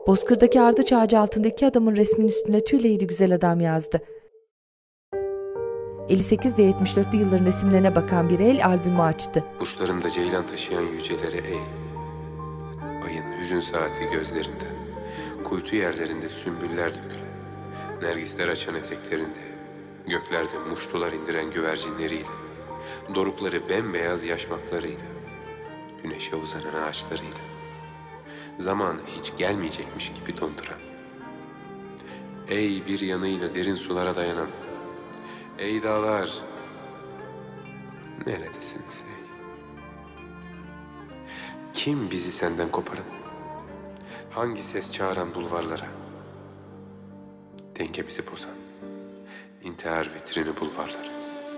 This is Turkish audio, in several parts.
Bozkır'daki ardıç ağacı altındaki adamın resminin üstüne tüyleydi güzel adam yazdı. 58 ve 74'lü yılların resimlerine bakan bir el albümü açtı. Burçlarında ceylan taşıyan yücelere ey. Ayın hüzün saati gözlerinde, kuytu yerlerinde sümbüller dökülen, nergisler açan eteklerinde, göklerde muştular indiren güvercinleriyle, dorukları bembeyaz yaşmaklarıyla, güneşe uzanan ağaçlarıyla, zamanı hiç gelmeyecekmiş gibi donduran. Ey bir yanıyla derin sulara dayanan, ey dağlar, neredesiniz ey? Kim bizi senden koparan? Hangi ses çağıran bulvarlara? Dengemizi bozan, intihar vitrini bulvarları.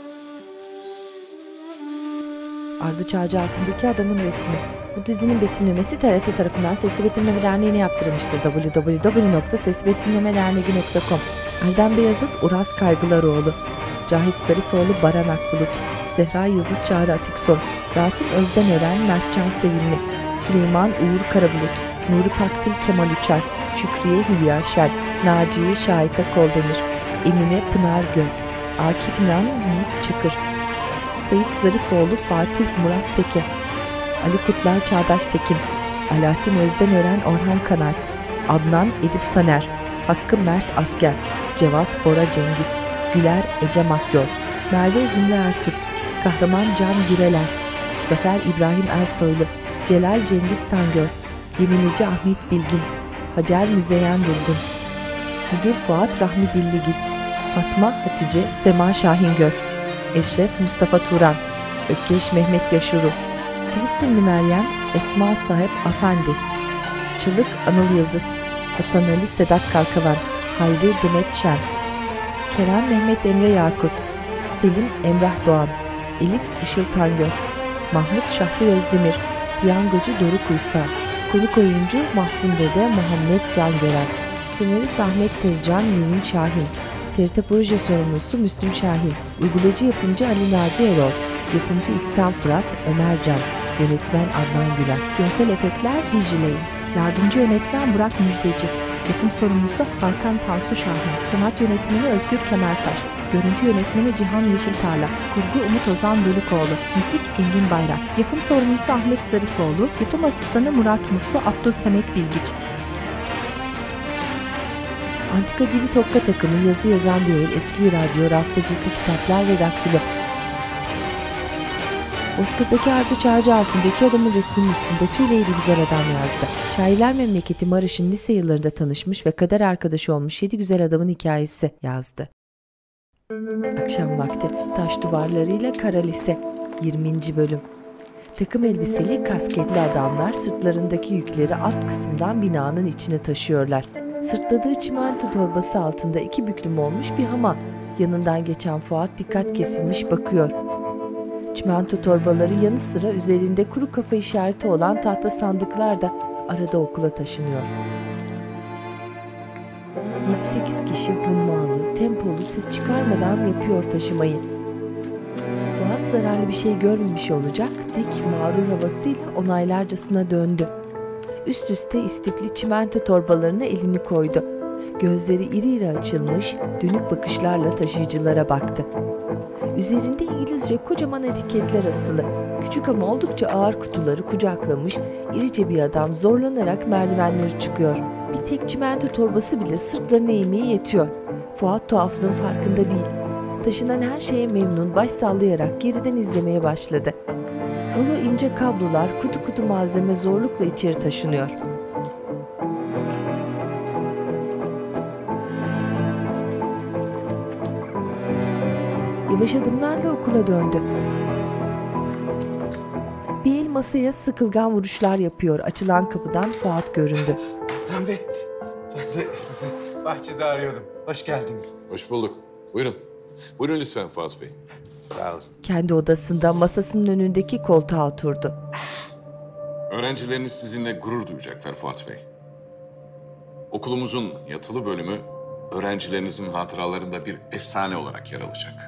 Ardıç ağacı altındaki adamın resmi. Bu dizinin betimlemesi TRT tarafından Sesli Betimleme Derneği'ne yaptırılmıştır. www.seslibetimlemederneği.com. Erdem Beyazıt, Uras Kaygılaroğlu, Cahit Zarifoğlu, Baran Akbulut, Zehra Yıldız Çağrı Atikson, Rasim Özdenören, Mertcan Sevimli, Süleyman Uğur Karabulut, Nuri Pakdil Kemal Uçar, Şükriye Hülya Şen, Naciye Şahika Koldemir, Emine Pınar Gök, Akif İnan Yiğit Çakır, Seyit Zarifoğlu Fatih Murat Teke, Ali Kutlar Çağdaş Tekin, Alaaddin Özdenören Orhan Kanar, Adnan Edip Saner, Hakkı Mert Asker, Cevat Bora Cengiz, Güler Ece Makyol, Merve Zümre Ertürk, Kahraman Can Güreler, Zafer İbrahim Ersoylu, Celal Cengiz Tangör, Yeminici Ahmet Bilgin, Hacer Müzeyyen Durgun, Müdür Fuat Rahmi Dilligil, Fatma Hatice Sema Şahingöz, Eşref Mustafa Turan, Ökkeş Mehmet Yaşuru, Filistinli Meryem Esma Sahip Afendi, Çılık Anıl Yıldız, Hasan Ali Sedat Kalkavan, Hayri Demet Şen, Kerem Mehmet Emre Yakut, Selim Emrah Doğan, Elif Işıl Tangör, Mahmut Şahti Özdemir, Piyangocu Doruk Uysal, konuk oyuncu Mahsun Dede Muhammed Can Gören, senarist Ahmet Tezcan Nevin Şahin, TRT Proje Sorumlusu Müslüm Şahin, uygulayıcı yapımcı Ali Naci Erol, yapımcı İksan Fırat Ömer Can, yönetmen Adnan Güler, görsel efektler Dijiley, yardımcı yönetmen Burak Müjdeci, yapım sorumlusu Hakan Tansu Şahin, sanat yönetmeni Özgür Kemertaş, görüntü yönetmeni Cihan Yeşiltarla, kurgu Umut Ozan Bölükoğlu, müzik Engin Bayrak, yapım sorumlusu Ahmet Zarifoğlu, yapım asistanı Murat Mutlu, Abdülsamet Bilgiç. Antika Dibi Tokka takımı, yazı yazan bir el, eski bir radyo, rafta ciddi kitaplar ve daktilo. Bozkır'daki ardıç ağacı altındaki adamın resminin üstünde tüyleydi güzel adam yazdı. Şairler Memleketi Maraş'ın lise yıllarında tanışmış ve kader arkadaşı olmuş 7 güzel adamın hikayesi yazdı. Akşam vakti taş duvarlarıyla kara lise 20. bölüm. Takım elbiseli kasketli adamlar sırtlarındaki yükleri alt kısımdan binanın içine taşıyorlar. Sırtladığı çimento torbası altında 2 büklüm olmuş bir hamal. Yanından geçen Fuat dikkat kesilmiş bakıyor. Çimento torbaları yanı sıra üzerinde kuru kafa işareti olan tahta sandıklar da arada okula taşınıyor. 7-8 kişi hummalı, tempolu, ses çıkarmadan yapıyor taşımayı. Fuat zararlı bir şey görmemiş olacak, dik mağrur havasıyla onaylarcasına döndü. Üst üste istifli çimento torbalarına elini koydu. Gözleri iri iri açılmış, dönük bakışlarla taşıyıcılara baktı. Üzerinde İngilizce kocaman etiketler asılı. Küçük ama oldukça ağır kutuları kucaklamış, irice bir adam zorlanarak merdivenleri çıkıyor. Bir tek çimento torbası bile sırtlarına eğmeye yetiyor. Fuat tuhaflığın farkında değil. Taşınan her şeye memnun, baş sallayarak geriden izlemeye başladı. Rulo ince kablolar, kutu kutu malzeme zorlukla içeri taşınıyor. Yavaş adımlarla okula döndü. Bir el masaya sıkılgan vuruşlar yapıyor. Açılan kapıdan Fuat göründü. Ben de sizi bahçede arıyordum. Hoş geldiniz. Hoş bulduk. Buyurun. Buyurun lütfen Fuat Bey. Sağ olun. Kendi odasında masasının önündeki koltuğa oturdu. Öğrencileriniz sizinle gurur duyacaklar Fuat Bey. Okulumuzun yatılı bölümü öğrencilerinizin hatıralarında bir efsane olarak yer alacak.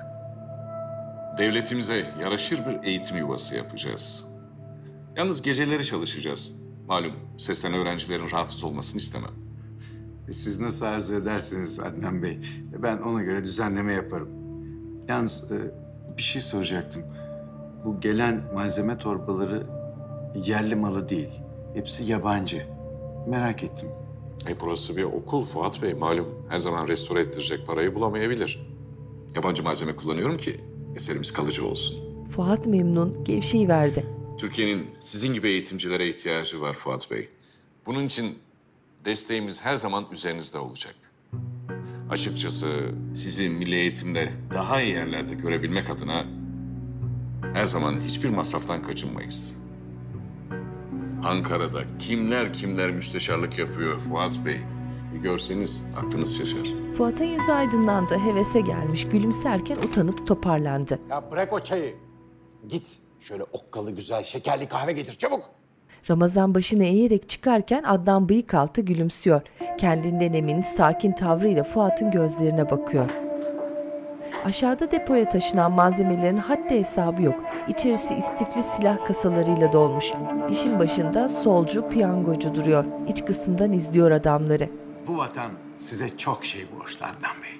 Devletimize yaraşır bir eğitim yuvası yapacağız. Yalnız geceleri çalışacağız. Malum sesten öğrencilerin rahatsız olmasını istemem. Siz nasıl arzu ederseniz Adnan Bey. Ben ona göre düzenleme yaparım. Yalnız bir şey soracaktım. Bu gelen malzeme torbaları yerli malı değil. Hepsi yabancı. Merak ettim. Burası bir okul Fuat Bey. Malum her zaman restore ettirecek parayı bulamayabilir. Yabancı malzeme kullanıyorum ki eserimiz kalıcı olsun. Fuat memnun, gevşeyiverdi. Türkiye'nin sizin gibi eğitimcilere ihtiyacı var Fuat Bey. Bunun için desteğimiz her zaman üzerinizde olacak. Açıkçası sizi milli eğitimde daha iyi yerlerde görebilmek adına her zaman hiçbir masraftan kaçınmayız. Ankara'da kimler müsteşarlık yapıyor Fuat Bey. Bir görseniz aklınız şaşar. Fuat'ın yüzü aydınlandı, hevese gelmiş, gülümserken utanıp toparlandı. Ya bırak o çayı. Git şöyle okkalı güzel şekerli kahve getir çabuk. Ramazan başını eğerek çıkarken Adnan bıyık altı gülümsüyor. Kendinden emin, sakin tavrıyla Fuat'ın gözlerine bakıyor. Aşağıda depoya taşınan malzemelerin haddi hesabı yok. İçerisi istifli silah kasalarıyla dolmuş. İşin başında solcu, piyangocu duruyor. İç kısımdan izliyor adamları. Bu vatan size çok şey borçlu Adnan Bey.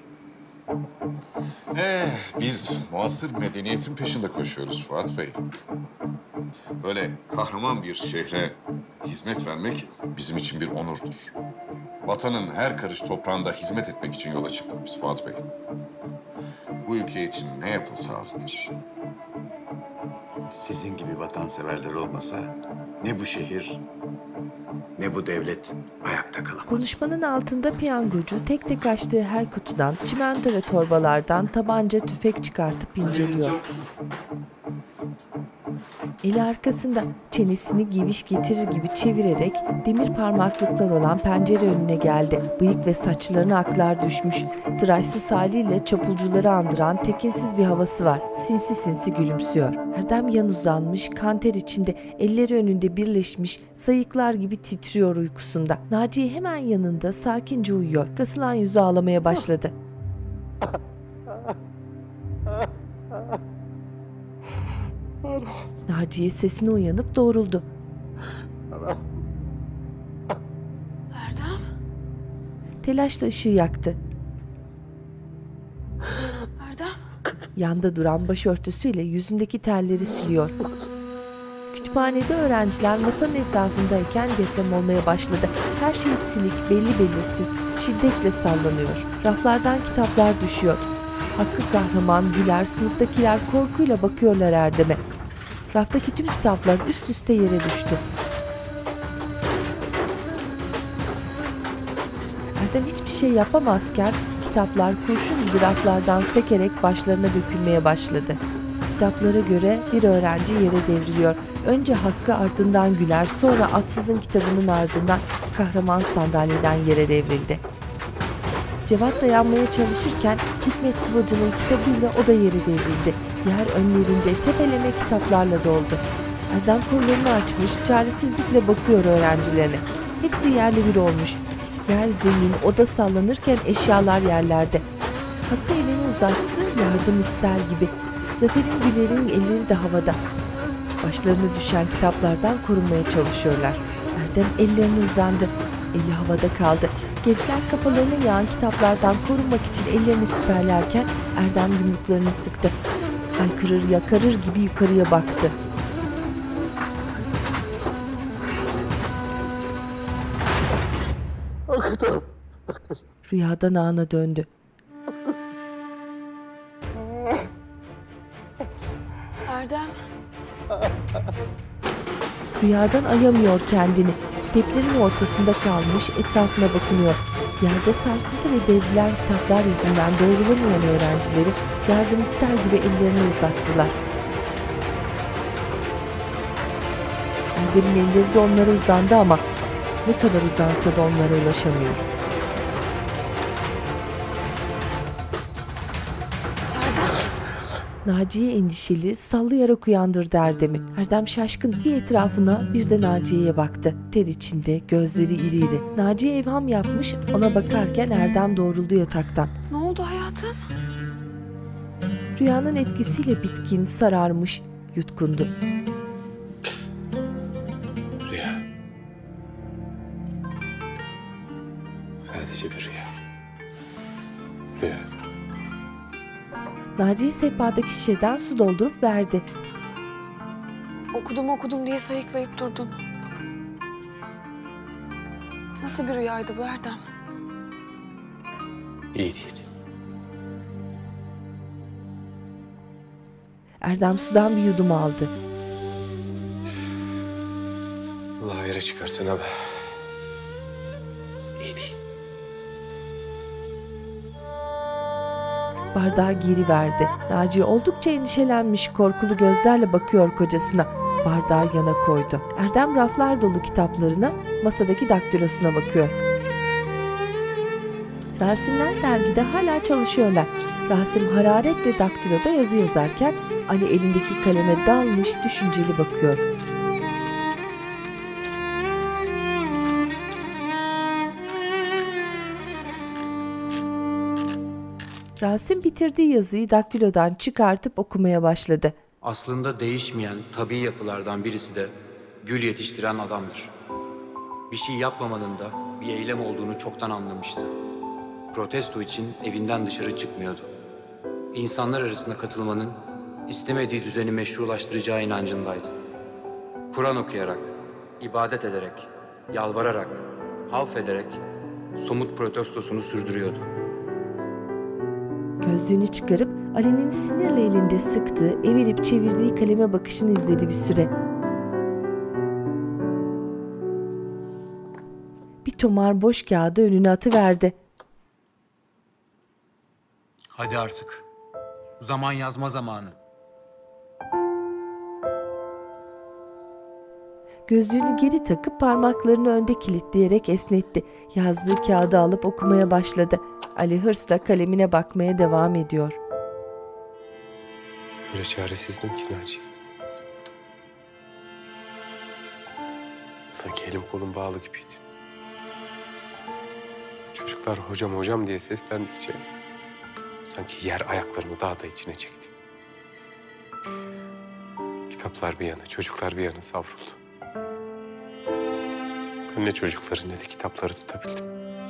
Biz muasır medeniyetin peşinde koşuyoruz Fuat Bey. Böyle kahraman bir şehre hizmet vermek bizim için bir onurdur. Vatanın her karış toprağında hizmet etmek için yola çıktık biz Fuat Bey. Bu ülke için ne yapılsa azdır. Sizin gibi vatanseverler olmasa ne bu şehir ne bu devlet ayakta kalamaz. Konuşmanın altında piyangocu tek tek açtığı her kutudan, çimento ve torbalardan tabanca, tüfek çıkartıp inceliyor. Eli arkasında, çenesini geviş getirir gibi çevirerek demir parmaklıklar olan pencere önüne geldi. Bıyık ve saçlarına aklar düşmüş. Tıraşsız haliyle çapulcuları andıran tekinsiz bir havası var. Sinsi sinsi gülümsüyor. Erdem yan uzanmış, kanter içinde, elleri önünde birleşmiş, sayıklar gibi titriyor uykusunda. Naciye hemen yanında sakince uyuyor. Kasılan yüzü ağlamaya başladı. Naciye sesine uyanıp doğruldu. Erdem, Telaşla ışığı yaktı. Erdem. Yanda duran başörtüsüyle yüzündeki terleri siliyor. Kütüphanede öğrenciler masanın etrafındayken deprem olmaya başladı. Her şey silik, belli belirsiz, şiddetle sallanıyor. Raflardan kitaplar düşüyor. Hakkı kahraman, Güler, sınıftakiler korkuyla bakıyorlar Erdem'e. Raftaki tüm kitaplar üst üste yere düştü. Erdem hiçbir şey yapamazken kitaplar kurşun gibi raflardan sekerek başlarına dökülmeye başladı. Kitaplara göre bir öğrenci yere devriliyor. Önce Hakkı, ardından Güler, sonra Atsız'ın kitabının ardından kahraman sandalyeden yere devrildi. Cevat dayanmaya çalışırken Hikmet Kıvılcım'ın kitabıyla o da yere devrildi. Yer önlerinde tepeleme kitaplarla doldu. Erdem kollarını açmış, çaresizlikle bakıyor öğrencilerine. Hepsi yerli bir olmuş. Yer zemin, oda sallanırken eşyalar yerlerde. Hakkı elini uzattı, yardım ister gibi. Zafer'in, Güler'in elleri de havada. Başlarına düşen kitaplardan korunmaya çalışıyorlar. Erdem ellerini uzandı. Eli havada kaldı. Gençler kafalarına yağan kitaplardan korunmak için ellerini siperlerken Erdem yumruklarını sıktı. Haykırır yakarır gibi yukarıya baktı. Rüyadan ana döndü. Erdem, Rüyadan ayamıyor kendini. Depremin ortasında kalmış, etrafına bakınıyor. Yerde sarsıntı ve devrilen kitaplar yüzünden doğrulamayan öğrencileri yardım ister gibi ellerini uzattılar. Erdem'in elleri de onlara uzandı ama ne kadar uzansa da onlara ulaşamıyor. Naciye endişeli, sallayarak uyandırdı Erdem'i. Erdem şaşkın bir etrafına, bir de Naciye'ye baktı. Ter içinde, gözleri iri iri. Naciye evham yapmış, ona bakarken Erdem doğruldu yataktan. ne oldu hayatım? Rüyanın etkisiyle bitkin, sararmış, yutkundu. Rüya. Sadece bir rüya. Rüya. Naciye sehpadaki şişeden su doldurup verdi. Okudum diye sayıklayıp durdun. Nasıl bir rüyaydı bu Erdem? İyi değil. Erdem sudan bir yudum aldı. Allah hayra çıkarsın abi. İyi değil. Bardağı geri verdi. Naciye oldukça endişelenmiş, korkulu gözlerle bakıyor kocasına. Bardağı yana koydu. Erdem raflar dolu kitaplarına, masadaki daktilosuna bakıyor. Rasimler dergide hala çalışıyorlar. Rasim hararetle daktiloda yazı yazarken Ali elindeki kaleme dalmış, düşünceli bakıyor. Rasim bitirdiği yazıyı daktilodan çıkartıp okumaya başladı. Aslında değişmeyen tabii yapılardan birisi de gül yetiştiren adamdır. Bir şey yapmamanın da bir eylem olduğunu çoktan anlamıştı. Protesto için evinden dışarı çıkmıyordu. İnsanlar arasında katılmanın istemediği düzeni meşrulaştıracağı inancındaydı. Kur'an okuyarak, ibadet ederek, yalvararak, havfederek somut protestosunu sürdürüyordu. Gözlüğünü çıkarıp Ali'nin sinirle elinde sıktığı, evirip çevirdiği kaleme bakışını izledi bir süre. Bir tomar boş kağıdı önüne atıverdi. Hadi artık. Zaman yazma zamanı. Gözlüğünü geri takıp parmaklarını önde kilitleyerek esnetti. Yazdığı kağıdı alıp okumaya başladı. Ali hırsla kalemine bakmaya devam ediyor. Öyle çaresizdim ki Naciye. Sanki elim kolum bağlı gibiydi. Çocuklar hocam hocam diye seslendikçe sanki yer ayaklarımı daha da içine çekti. Kitaplar bir yana, çocuklar bir yana savruldu. Ben ne çocukları ne de kitapları tutabildim.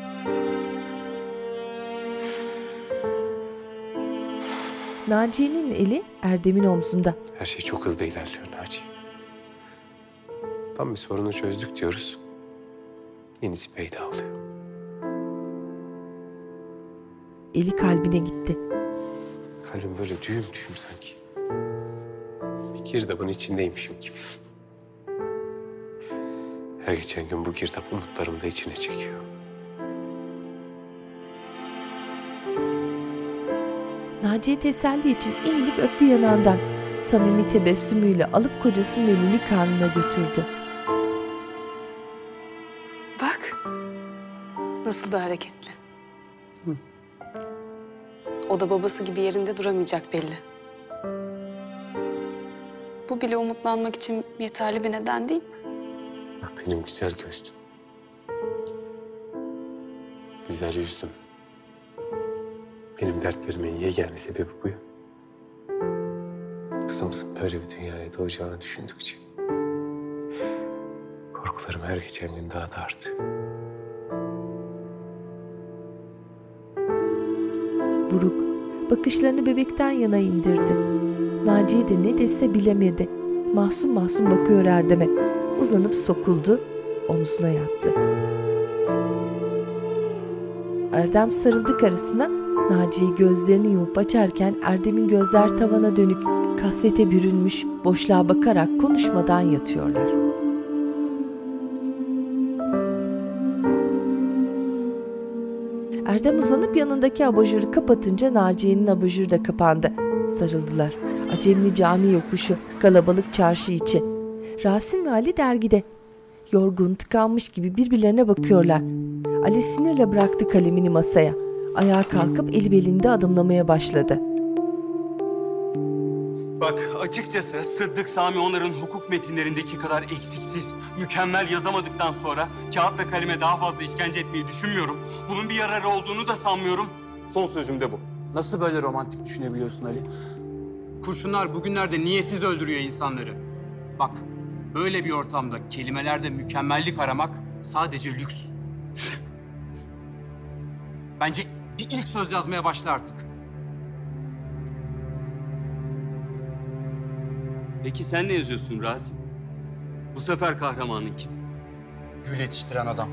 Naciye'nin eli Erdem'in omzunda. Her şey çok hızlı ilerliyor Naciye. Tam bir sorunu çözdük diyoruz. Yenisi peyda oluyor. Eli kalbine gitti. Kalbim böyle düğüm düğüm sanki. Bir girdabın içindeymişim gibi. Her geçen gün bu girdap umutlarımı da içine çekiyor. Naciye teselli için eğilip öptü yanağından. Samimi tebessümüyle alıp kocasının elini karnına götürdü. Bak. Nasıl da hareketli. O da babası gibi yerinde duramayacak belli. Bu bile umutlanmak için yeterli bir neden değil mi? Bak benim güzel gözlüm. Güzel yüzlüm. Benim dertlerimin yegane sebebi bu ya. Kızımsın böyle bir dünyaya doğacağını düşündükçe korkularım her geçen gün daha da artıyor. Buruk, bakışlarını bebekten yana indirdi. Naciye de ne dese bilemedi. Mahzun mahzun bakıyor Erdem'e. Uzanıp sokuldu, omzuna yattı. Erdem sarıldı karısına. Naciye gözlerini yumup açarken Erdem'in gözler tavana dönük, kasvete bürünmüş, boşluğa bakarak konuşmadan yatıyorlar. Erdem uzanıp yanındaki abajuru kapatınca Naciye'nin abajuru da kapandı. Sarıldılar. Acemli cami yokuşu, kalabalık çarşı içi. Rasim ve Ali dergide. Yorgun, tıkanmış gibi birbirlerine bakıyorlar. Ali sinirle bıraktı kalemini masaya. Ayağa kalkıp eli belinde adımlamaya başladı. Bak açıkçası Sıddık Sami onların hukuk metinlerindeki kadar eksiksiz, mükemmel yazamadıktan sonra kağıtla kaleme daha fazla işkence etmeyi düşünmüyorum. Bunun bir yararı olduğunu da sanmıyorum. Son sözüm de bu. Nasıl böyle romantik düşünebiliyorsun Ali? Kurşunlar bugünlerde niyesiz öldürüyor insanları. Bak böyle bir ortamda kelimelerde mükemmellik aramak sadece lüks. Bence bir ilk söz yazmaya başla artık. Peki sen ne yazıyorsun Rasim? Bu sefer kahramanın kim? Gül yetiştiren adam.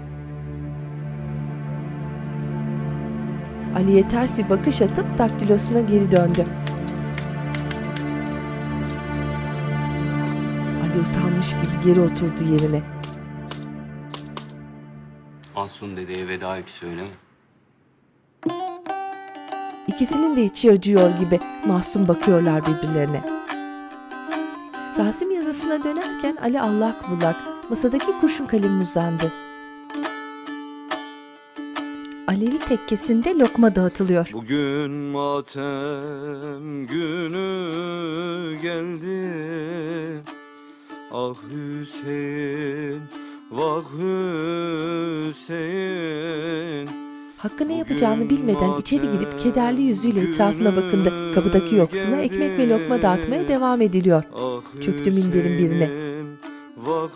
Ali'ye ters bir bakış atıp daktilosuna geri döndü. Ali utanmış gibi geri oturdu yerine. Mahsun dedeye veda öyküsü öyle mi? İkisinin de içi acıyor gibi mahzun bakıyorlar birbirlerine. Rasim yazısına dönerken Ali allak bullak masadaki kurşun kalem uzandı. Alevi tekkesinde lokma dağıtılıyor. Bugün matem günü geldi. Ah Hüseyin, vah Hüseyin. Hakkı ne yapacağını bilmeden içeri girip kederli yüzüyle etrafına bakındı. Kapıdaki yoksula ekmek ve lokma dağıtmaya devam ediliyor. Çöktü minderin birine. Vah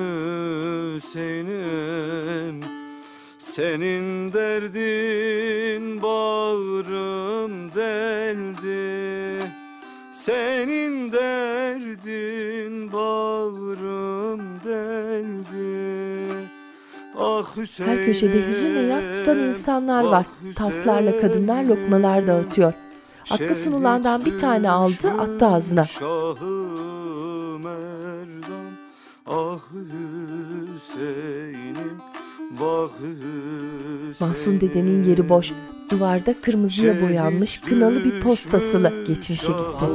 Hüseyin'im, senin derdin bağrım deldi. Senin derdin bağrım deldi. Ah Hüseyin. Her köşede hüzünle yas tutan insanlar var. Taslarla kadınlar lokmalar dağıtıyor. Hakkı sunulandan bir tane aldı, attı ağzına. Şahım Erdan, ah Hüseyin'im, vah Hüseyin'im. Mahsun dedenin yeri boş. Duvarda kırmızıya boyanmış kınalı bir post asılı. Geçmişe gitti.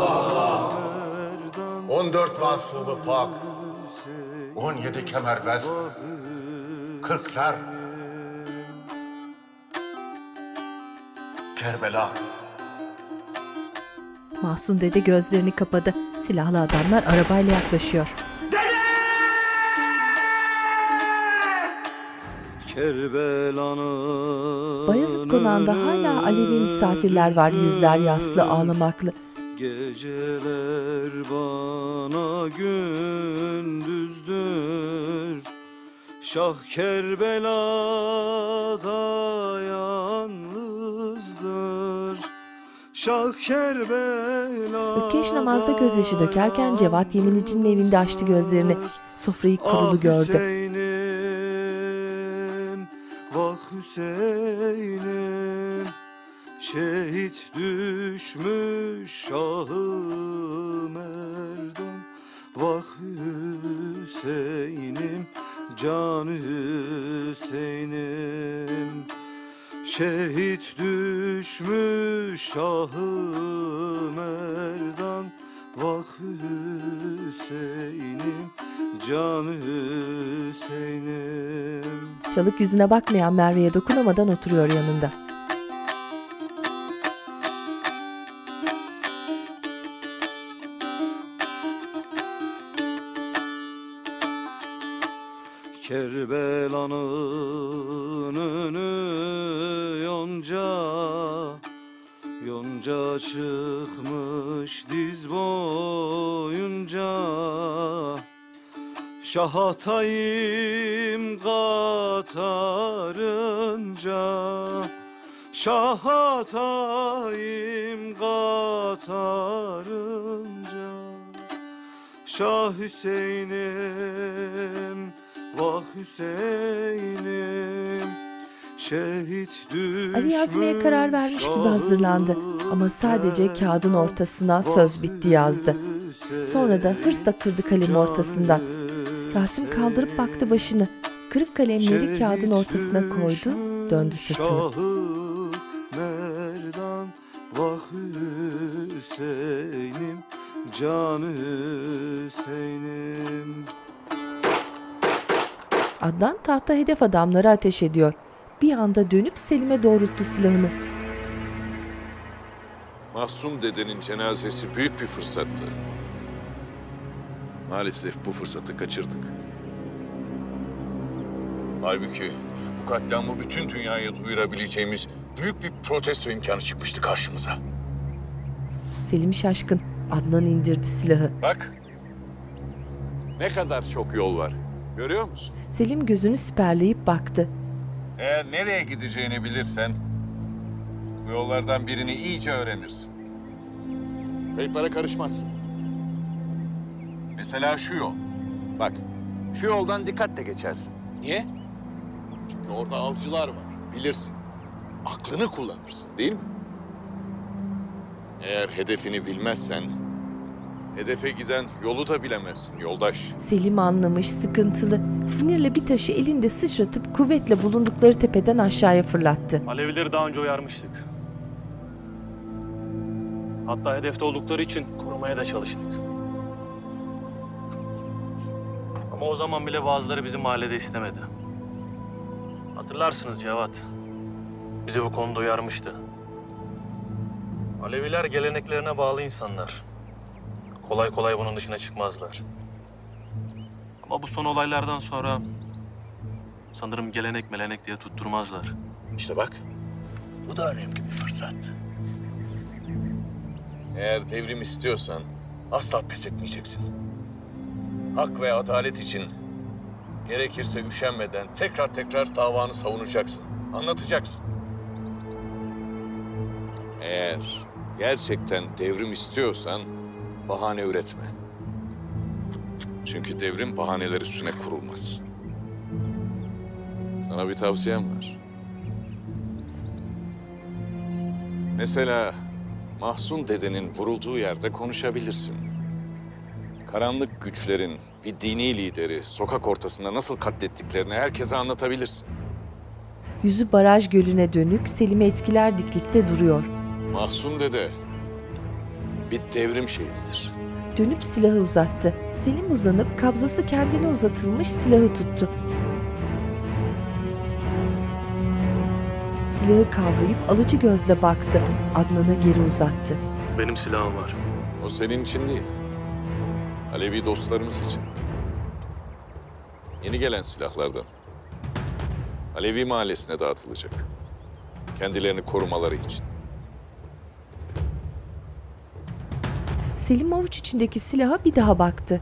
14 mahsubu pak, 17 kemerbest, 40'lar. Kerbela. Mahsun dede gözlerini kapadı. Silahlı adamlar arabayla yaklaşıyor. Bayezid konağında hala Alevi misafirler var, yüzler yaslı, ağlamaklı. Geceler bana gündüzdür. Şah Kerbela'da yalnızdır. Şah Kerbela'da. Ökkeş namazda gözyaşı dökerken Cevat Yeminicinin evinde açtı gözlerini. Sofrayı kurulu gördü. Vah Hüseyin'im, şehit düşmüş Şahım Erdan. Vah Hüseyin'im, can Hüseyin'im, şehit düşmüş Şahım Erdan. Vah Hüseyin'im, can Hüseyin'im. Çalık yüzüne bakmayan Merve'ye dokunamadan oturuyor yanında. Kerbela'nın önü yonca, yonca çıkmış diz boyunca. Şah atayım katarınca, şah atayım katarınca. Şah Hüseyin'im, vah Hüseyin'im, şehit düşmüş. Ali yazmaya karar vermiş gibi hazırlandı ama sadece kağıdın ortasına söz bitti yazdı. Sonra da hırsla kırdı kalemi ortasından. Rasim kaldırıp baktı başını. Kırık kalemleri kağıdın ortasına koydu, döndü sırtını. Merdan, vah Hüseyin'im, can Hüseyin'im. Adnan tahta hedef adamları ateş ediyor. Bir anda dönüp Selim'e doğrulttu silahını. Mahsun dedenin cenazesi büyük bir fırsattı. Maalesef bu fırsatı kaçırdık. Halbuki bu katliamı bütün dünyaya duyurabileceğimiz büyük bir protesto imkanı çıkmıştı karşımıza. Selim şaşkın. Adnan indirdi silahı. Bak, ne kadar çok yol var. Görüyor musun? Selim gözünü siperleyip baktı. Eğer nereye gideceğini bilirsen Bu yollardan birini iyice öğrenirsin. Kayıplara karışmazsın. Mesela şu yol. Bak, şu yoldan dikkatle geçersin. Niye? Çünkü orada avcılar var, bilirsin. Aklını kullanırsın, değil mi? Eğer hedefini bilmezsen, hedefe giden yolu da bilemezsin yoldaş. Selim anlamış, sıkıntılı. Sinirle bir taşı elinde sıçratıp kuvvetle bulundukları tepeden aşağıya fırlattı. Alevileri daha önce uyarmıştık. Hatta hedefte oldukları için korumaya da çalıştık. Ama o zaman bile bazıları bizim mahallede istemedi. Hatırlarsınız Cevat. Bizi bu konuda uyarmıştı. Aleviler geleneklerine bağlı insanlar. Kolay kolay bunun dışına çıkmazlar. Ama bu son olaylardan sonra sanırım gelenek melenek diye tutturmazlar. İşte bak, bu da önemli bir fırsat. Eğer devrim istiyorsan asla pes etmeyeceksin. Hak ve adalet için gerekirse üşenmeden tekrar davanı savunacaksın, anlatacaksın. Eğer gerçekten devrim istiyorsan bahane üretme. Çünkü devrim bahaneler üstüne kurulmaz. Sana bir tavsiyem var. Mesela Mahsun dedenin vurulduğu yerde konuşabilirsin. Karanlık güçlerin bir dini lideri sokak ortasında nasıl katlettiklerini herkese anlatabilirsin. Yüzü baraj gölüne dönük, Selim'i etkiler diklikte duruyor. Mahsun dede bir devrim şehididir. Dönüp silahı uzattı. Selim uzanıp kabzası kendine uzatılmış silahı tuttu. Silahı kavrayıp alıcı gözle baktı. Adnan'a geri uzattı. Benim silahım var. O senin için değil. Alevi dostlarımız için. Yeni gelen silahlardan. Alevi mahallesine dağıtılacak. Kendilerini korumaları için. Selim avuç içindeki silaha bir daha baktı.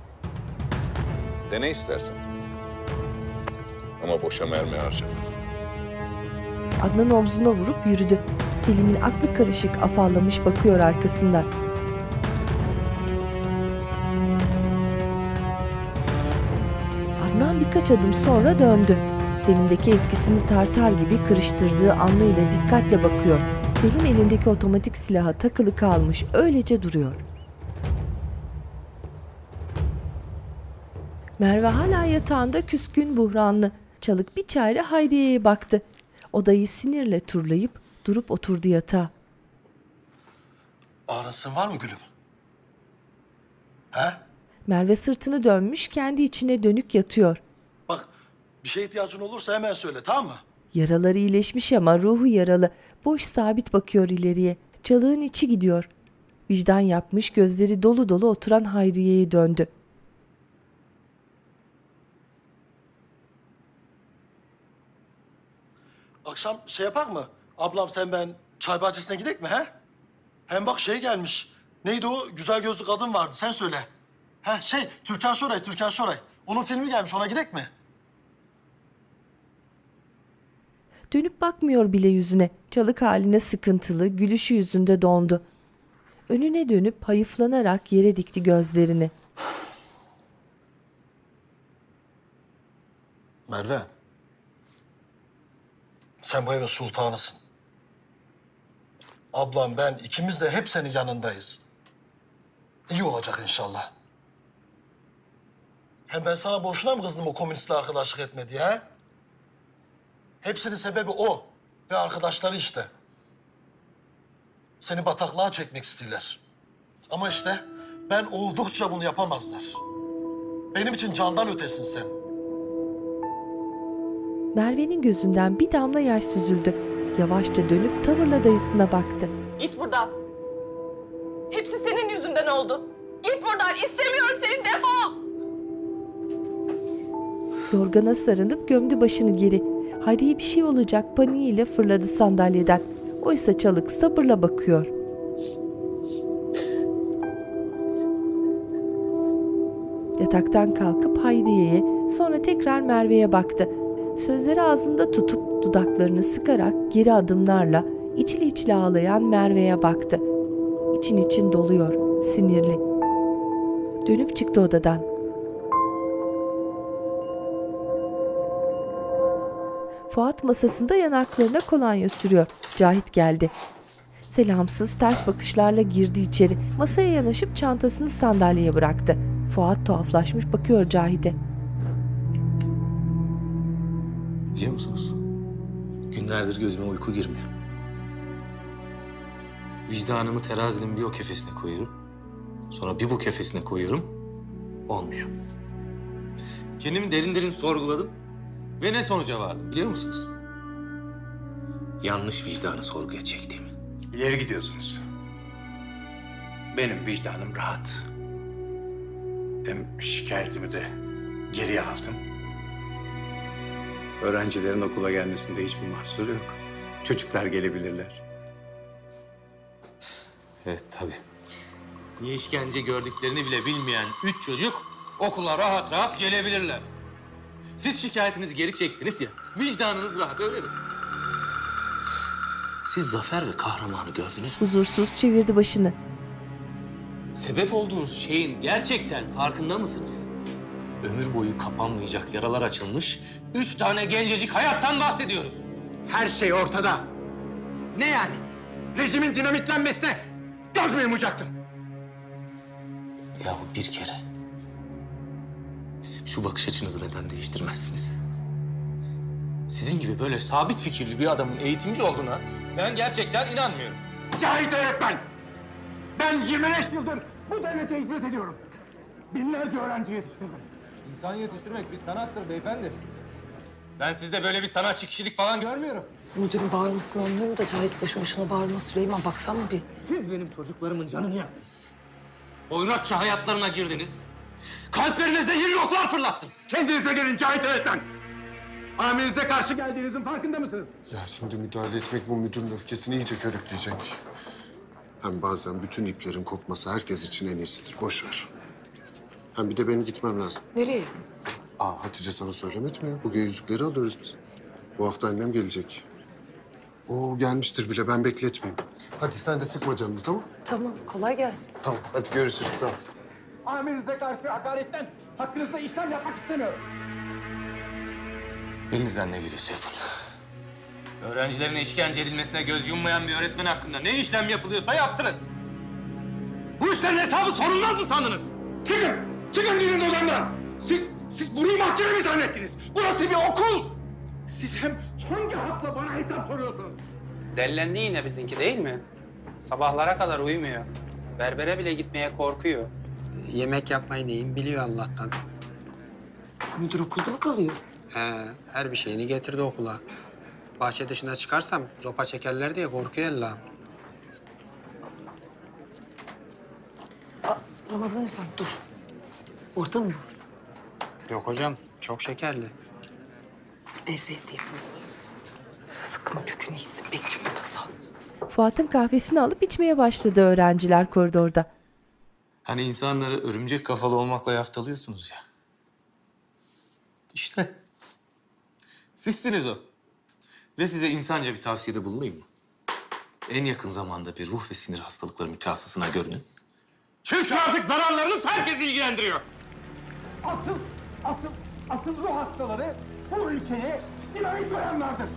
Dene istersen. Ama boşa mermi harcama. Adnan omzuna vurup yürüdü. Selim'in aklı karışık, afallamış bakıyor arkasından. Adnan birkaç adım sonra döndü. Selim'deki etkisini tartar gibi kırıştırdığı Anlı dikkatle bakıyor. Selim elindeki otomatik silaha takılı kalmış, öylece duruyor. Merve hala yatağında küskün buhranlı. Çalık bir çare Hayriye'ye baktı. Odayı sinirle turlayıp durup oturdu yatağa. Ağrısın var mı gülüm? He? Merve sırtını dönmüş, kendi içine dönük yatıyor. Bak, bir şeye ihtiyacın olursa hemen söyle, tamam mı? Yaraları iyileşmiş ama ruhu yaralı. Boş sabit bakıyor ileriye. Çalığın içi gidiyor. Vicdan yapmış, gözleri dolu dolu oturan Hayriye'ye döndü. Akşam şey yapak mı? Ablam sen ben çay bahçesine gidek mi he? Hem bak şey gelmiş. Neydi o? Güzel gözlü kadın vardı. Sen söyle. Türkan Şoray. Onun filmi gelmiş. Ona gidek mi? Dönüp bakmıyor bile yüzüne. Çalık haline sıkıntılı, gülüşü yüzünde dondu. Önüne dönüp hayıflanarak yere dikti gözlerini. Merve. Sen bu evin sultanısın. Ablam, ben ikimiz de hep senin yanındayız. İyi olacak inşallah. Hem ben sana boşuna mı kızdım o komünistle arkadaşlık etme diye he? Hepsinin sebebi o ve arkadaşları işte. Seni bataklığa çekmek istiyorlar. Ama işte ben oldukça bunu yapamazlar. Benim için candan ötesin sen. Merve'nin gözünden bir damla yaş süzüldü. Yavaşça dönüp tavırla dayısına baktı. Git buradan. Hepsi senin yüzünden oldu. Git buradan. İstemiyorum seni. Defol. Yorgana sarınıp gömdü başını geri. Hayriye bir şey olacak paniğiyle fırladı sandalyeden. Oysa Çalık sabırla bakıyor. Yataktan kalkıp Hayriye'ye, sonra tekrar Merve'ye baktı. Sözleri ağzında tutup dudaklarını sıkarak geri adımlarla İçli içli ağlayan Merve'ye baktı. İçin için doluyor, sinirli. Dönüp çıktı odadan. Fuat masasında yanaklarına kolonya sürüyor. Cahit geldi. Selamsız, ters bakışlarla girdi içeri. Masaya yanaşıp çantasını sandalyeye bıraktı. Fuat tuhaflaşmış bakıyor Cahit'e. Biliyor musunuz? Günlerdir gözüme uyku girmiyor. Vicdanımı terazinin bir o kefesine koyuyorum. Sonra bir bu kefesine koyuyorum. Olmuyor. Kendimi derin derin sorguladım. Ve ne sonuca vardım biliyor musunuz? Yanlış vicdanı sorguya çektiğimi. İleri gidiyorsunuz. Benim vicdanım rahat. Hem şikayetimi de geriye aldım. Öğrencilerin okula gelmesinde hiçbir mahsur yok. Çocuklar gelebilirler. Evet tabii. Niye işkence gördüklerini bile bilmeyen 3 çocuk okula rahat rahat gelebilirler. Siz şikayetinizi geri çektiniz ya, vicdanınız rahat öyle mi? Siz zafer ve kahramanı gördünüz mü? Huzursuz çevirdi başını. Sebep olduğunuz şeyin gerçekten farkında mısınız? Ömür boyu kapanmayacak yaralar açılmış 3 tane gencecik hayattan bahsediyoruz. Her şey ortada. Ne yani? Rejimin dinamitlenmesine göz mü yumacaktım? Yahu bir kere şu bakış açınızı neden değiştirmezsiniz? Sizin gibi böyle sabit fikirli bir adamın eğitimci olduğuna ben gerçekten inanmıyorum. Cahit öğretmen! Ben 25 yıldır bu devlete hizmet ediyorum. Binlerce öğrenci yetiştirdim. İnsan yetiştirmek bir sanattır beyefendi. Ben sizde böyle bir sanatçı kişilik falan görmüyorum. Müdürün bağırmasını anlıyorum da Cahit boşu boşuna bağırma. Süleyman baksana bir. Siz benim çocuklarımın canını yaktınız. Oyrakça hayatlarına girdiniz. Kalplerine zehirli oklar fırlattınız. Kendinize gelin Cahit öğretmen! Amirinize karşı geldiğinizin farkında mısınız? Ya şimdi müdahale etmek bu müdürün öfkesini iyice körükleyecek. Hem bazen bütün iplerin kopması herkes için en iyisidir. Boş ver. Hem bir de benim gitmem lazım. Nereye? Hatice sana söylemedi mi? Bugün yüzükleri alıyoruz biz. Bu hafta annem gelecek. O gelmiştir bile, ben bekletmeyeyim. Hadi sen de sıkma canını, tamam? Tamam, kolay gelsin. Tamam, hadi görüşürüz, sağ ol. Amirinize karşı hakaretten hakkınızda işlem yapmak istemiyorum. Elinizden ne geliyorsa yapın. Öğrencilerine işkence edilmesine göz yummayan bir öğretmen hakkında ne işlem yapılıyorsa yaptırın. Bu işlerin hesabı sorulmaz mı sandınız siz? Çıkın! Çıkın gidin odamdan! Siz burayı mahkeme mi zannettiniz? Burası bir okul! Siz hem hangi hakla bana hesap soruyorsunuz? Dellendi yine bizimki değil mi? Sabahlara kadar uyumuyor. Berbere bile gitmeye korkuyor. Yemek yapmayı neyin biliyor Allah'tan. Müdür okulda mı kalıyor? Her bir şeyini getirdi okula. Bahçe dışına çıkarsam zopa çekerler diye korkuyor Allah'ım. Ramazan efendi dur. Orta mı bu? Yok hocam, çok şekerli. En sevdiğim. Sıkma kökünü içsin, bekçi mutasal. Fuat'ın kahvesini alıp içmeye başladı öğrenciler koridorda. Hani insanları örümcek kafalı olmakla yaftalıyorsunuz ya. İşte sizsiniz o. Ve size insanca bir tavsiyede bulunayım mı? En yakın zamanda bir ruh ve sinir hastalıkları mütehassısına görünün. Çünkü artık zararlarınız herkesi ilgilendiriyor. Asıl ruh hastaları bu ülkeye dinamit koyanlardır.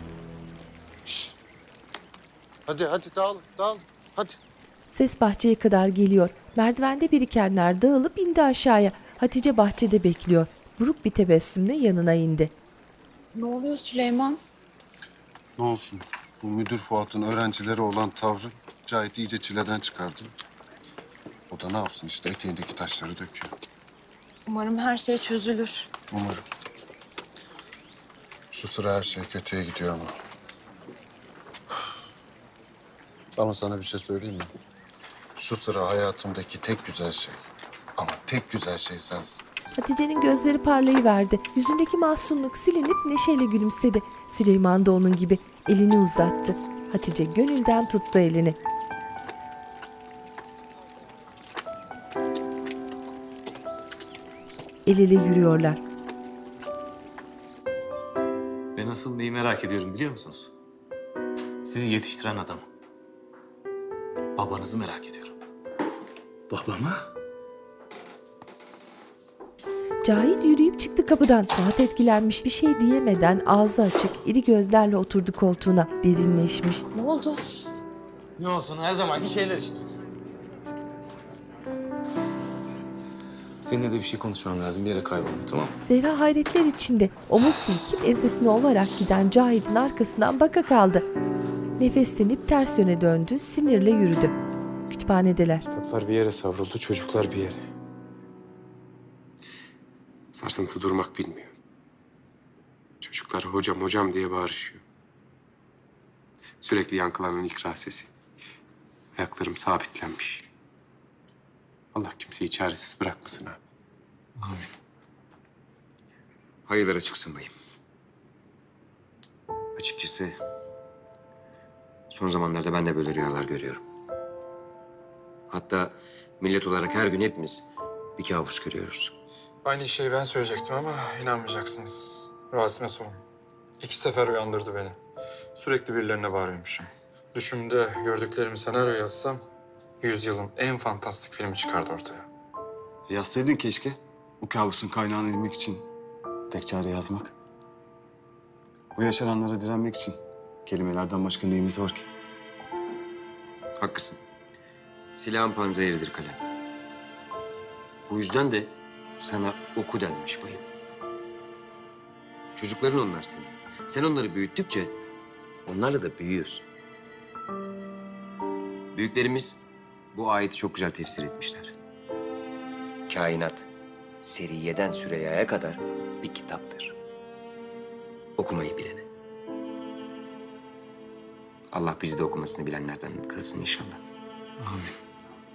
Hadi dağılın, hadi. Ses bahçeye kadar geliyor. Merdivende birikenler dağılıp indi aşağıya. Hatice bahçede bekliyor. Buruk bir tebessümle yanına indi. Ne oluyor Süleyman? Ne olsun, bu müdür Fuat'ın öğrencilere olan tavrı Cahit'i iyice çileden çıkardı. O da ne yapsın işte, eteğindeki taşları döküyor. Umarım her şey çözülür. Umarım. Şu sıra her şey kötüye gidiyor ama. Ama sana bir şey söyleyeyim mi? Şu sıra hayatımdaki tek güzel şey. Ama tek güzel şey sensin. Hatice'nin gözleri parlayıverdi. Yüzündeki mahzunluk silinip neşeyle gülümsedi. Süleyman da onun gibi elini uzattı. Hatice gönülden tuttu elini. El ele yürüyorlar. Ben asıl neyi merak ediyorum biliyor musunuz? Sizi yetiştiren adamı. Babanızı merak ediyorum. Babamı? Cahit yürüyüp çıktı kapıdan. Fuat etkilenmiş, bir şey diyemeden ağzı açık, iri gözlerle oturdu koltuğuna. Derinleşmiş. Ne oldu? Ne olsun, her zamanki şeyler işte. Seninle de bir şey konuşmam lazım. Bir yere kaybolma, tamam mı? Zehra hayretler içinde. Omuz silkip ensesine olarak giden Cahit'in arkasından baka kaldı. Nefeslenip ters yöne döndü, sinirle yürüdü. Kütüphanedeler. Kitaplar bir yere savruldu, çocuklar bir yere. Sarsıntı durmak bilmiyor. Çocuklar hocam hocam diye bağırışıyor. Sürekli yankılanan ikra sesi. Ayaklarım sabitlenmiş. Allah kimseyi çaresiz bırakmasın abi. Amin. Hayırlara çıksın bayım. Açıkçası son zamanlarda ben de böyle rüyalar görüyorum. Hatta millet olarak her gün hepimiz bir kabus görüyoruz. Aynı şeyi ben söyleyecektim ama inanmayacaksınız. Rasim'e sorun. 2 sefer uyandırdı beni. Sürekli birilerine bağırıyormuşum. Düşümde gördüklerimi senaryo yazsam 100 yılın en fantastik filmi çıkardı ortaya. Yazsaydın keşke. Bu kabusun kaynağını inmek için tek çare yazmak. Bu yaşananlara direnmek için kelimelerden başka neyimiz var ki? Haklısın. Silahın panzehiridir kalem. Bu yüzden de sana oku denmiş bayım. Çocukların onlar senin. Sen onları büyüttükçe onlarla da büyüyorsun. Büyüklerimiz bu ayeti çok güzel tefsir etmişler. Kainat Seriye'den Süreyya'ya kadar bir kitaptır. Okumayı bilene. Allah bizi de okumasını bilenlerden kılsın inşallah. Amin.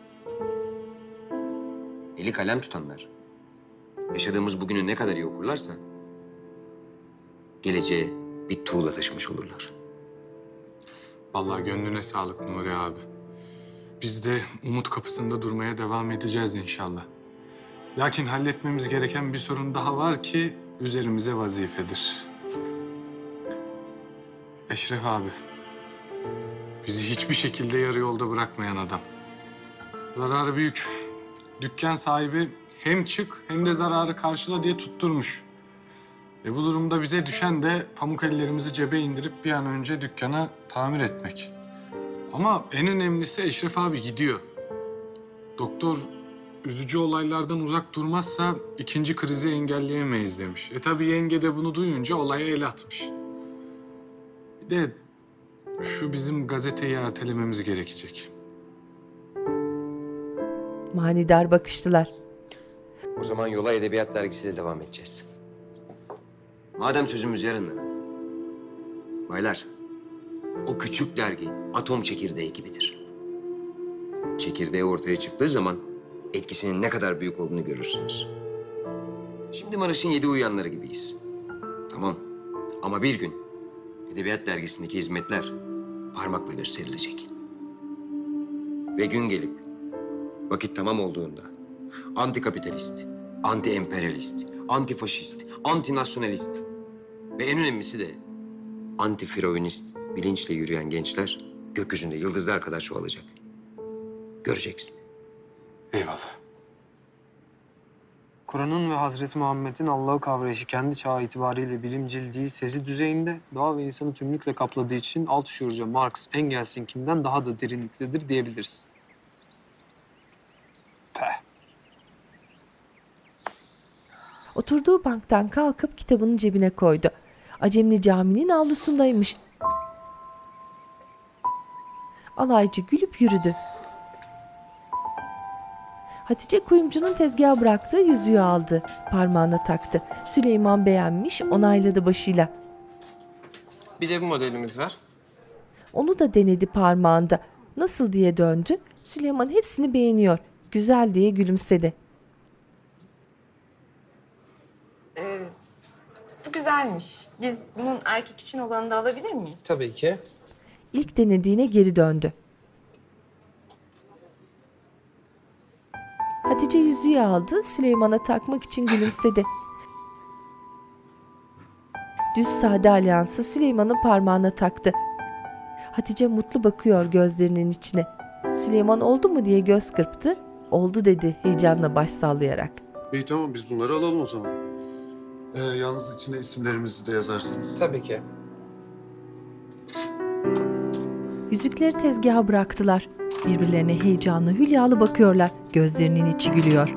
Eli kalem tutanlar, yaşadığımız bugünü ne kadar iyi okurlarsa, geleceğe bir tuğla taşımış olurlar. Vallahi gönlüne sağlık Nuri abi. Biz de umut kapısında durmaya devam edeceğiz inşallah. Lakin halletmemiz gereken bir sorun daha var ki üzerimize vazifedir. Eşref abi, bizi hiçbir şekilde yarı yolda bırakmayan adam. Zararı büyük. Dükkan sahibi hem çık hem de zararı karşıla diye tutturmuş. Bu durumda bize düşen de pamuk ellerimizi cebe indirip bir an önce dükkanı tamir etmek. Ama en önemlisi Eşref abi gidiyor. Doktor üzücü olaylardan uzak durmazsa ikinci krizi engelleyemeyiz demiş. Tabii yenge de bunu duyunca olaya el atmış. Bir de şu bizim gazeteyi ertelememiz gerekecek. Manidar bakıştılar. O zaman yola Edebiyat Dergisi'yle devam edeceğiz. Madem sözümüz yarınlara. Baylar, o küçük dergi atom çekirdeği gibidir. Çekirdeği ortaya çıktığı zaman etkisinin ne kadar büyük olduğunu görürsünüz. Şimdi Maraş'ın 7 uyanları gibiyiz. Tamam. Ama bir gün Edebiyat Dergisi'ndeki hizmetler parmakla gösterilecek. Ve gün gelip vakit tamam olduğunda antikapitalist, anti-emperyalist, antifaşist, antinasyonalist ve en önemlisi de anti-firavunist bilinçle yürüyen gençler gökyüzünde yıldızlar kadar çoğalacak. Göreceksin. Eyvallah. Kur'an'ın ve Hazreti Muhammed'in Allah'ı kavrayışı kendi çağı itibariyle bilimcil sezi düzeyinde, doğa ve insanı tümlükle kapladığı için alt şuurcu Marx, Engels'inkinden daha da derinliklidir diyebiliriz. Peh. Oturduğu banktan kalkıp kitabını cebine koydu. Acemli caminin avlusundaymış. Alaycı gülüp yürüdü. Hatice kuyumcunun tezgaha bıraktığı yüzüğü aldı. Parmağına taktı. Süleyman beğenmiş, onayladı başıyla. Bir de bu modelimiz var. Onu da denedi parmağında. Nasıl diye döndü. Süleyman hepsini beğeniyor. Güzel diye gülümsedi. Bu güzelmiş. Biz bunun erkek için olanını da alabilir miyiz? Tabii ki. İlk denediğine geri döndü. Hatice yüzüğü aldı, Süleyman'a takmak için gülümsedi. Düz sade alyansı Süleyman'ın parmağına taktı. Hatice mutlu bakıyor gözlerinin içine. Süleyman oldu mu diye göz kırptı. Oldu dedi heyecanla baş sallayarak. İyi tamam biz bunları alalım o zaman. Yalnız içine isimlerimizi de yazarsınız. Tabii ki. Yüzükleri tezgaha bıraktılar. Birbirlerine heyecanlı, hülyalı bakıyorlar. Gözlerinin içi gülüyor.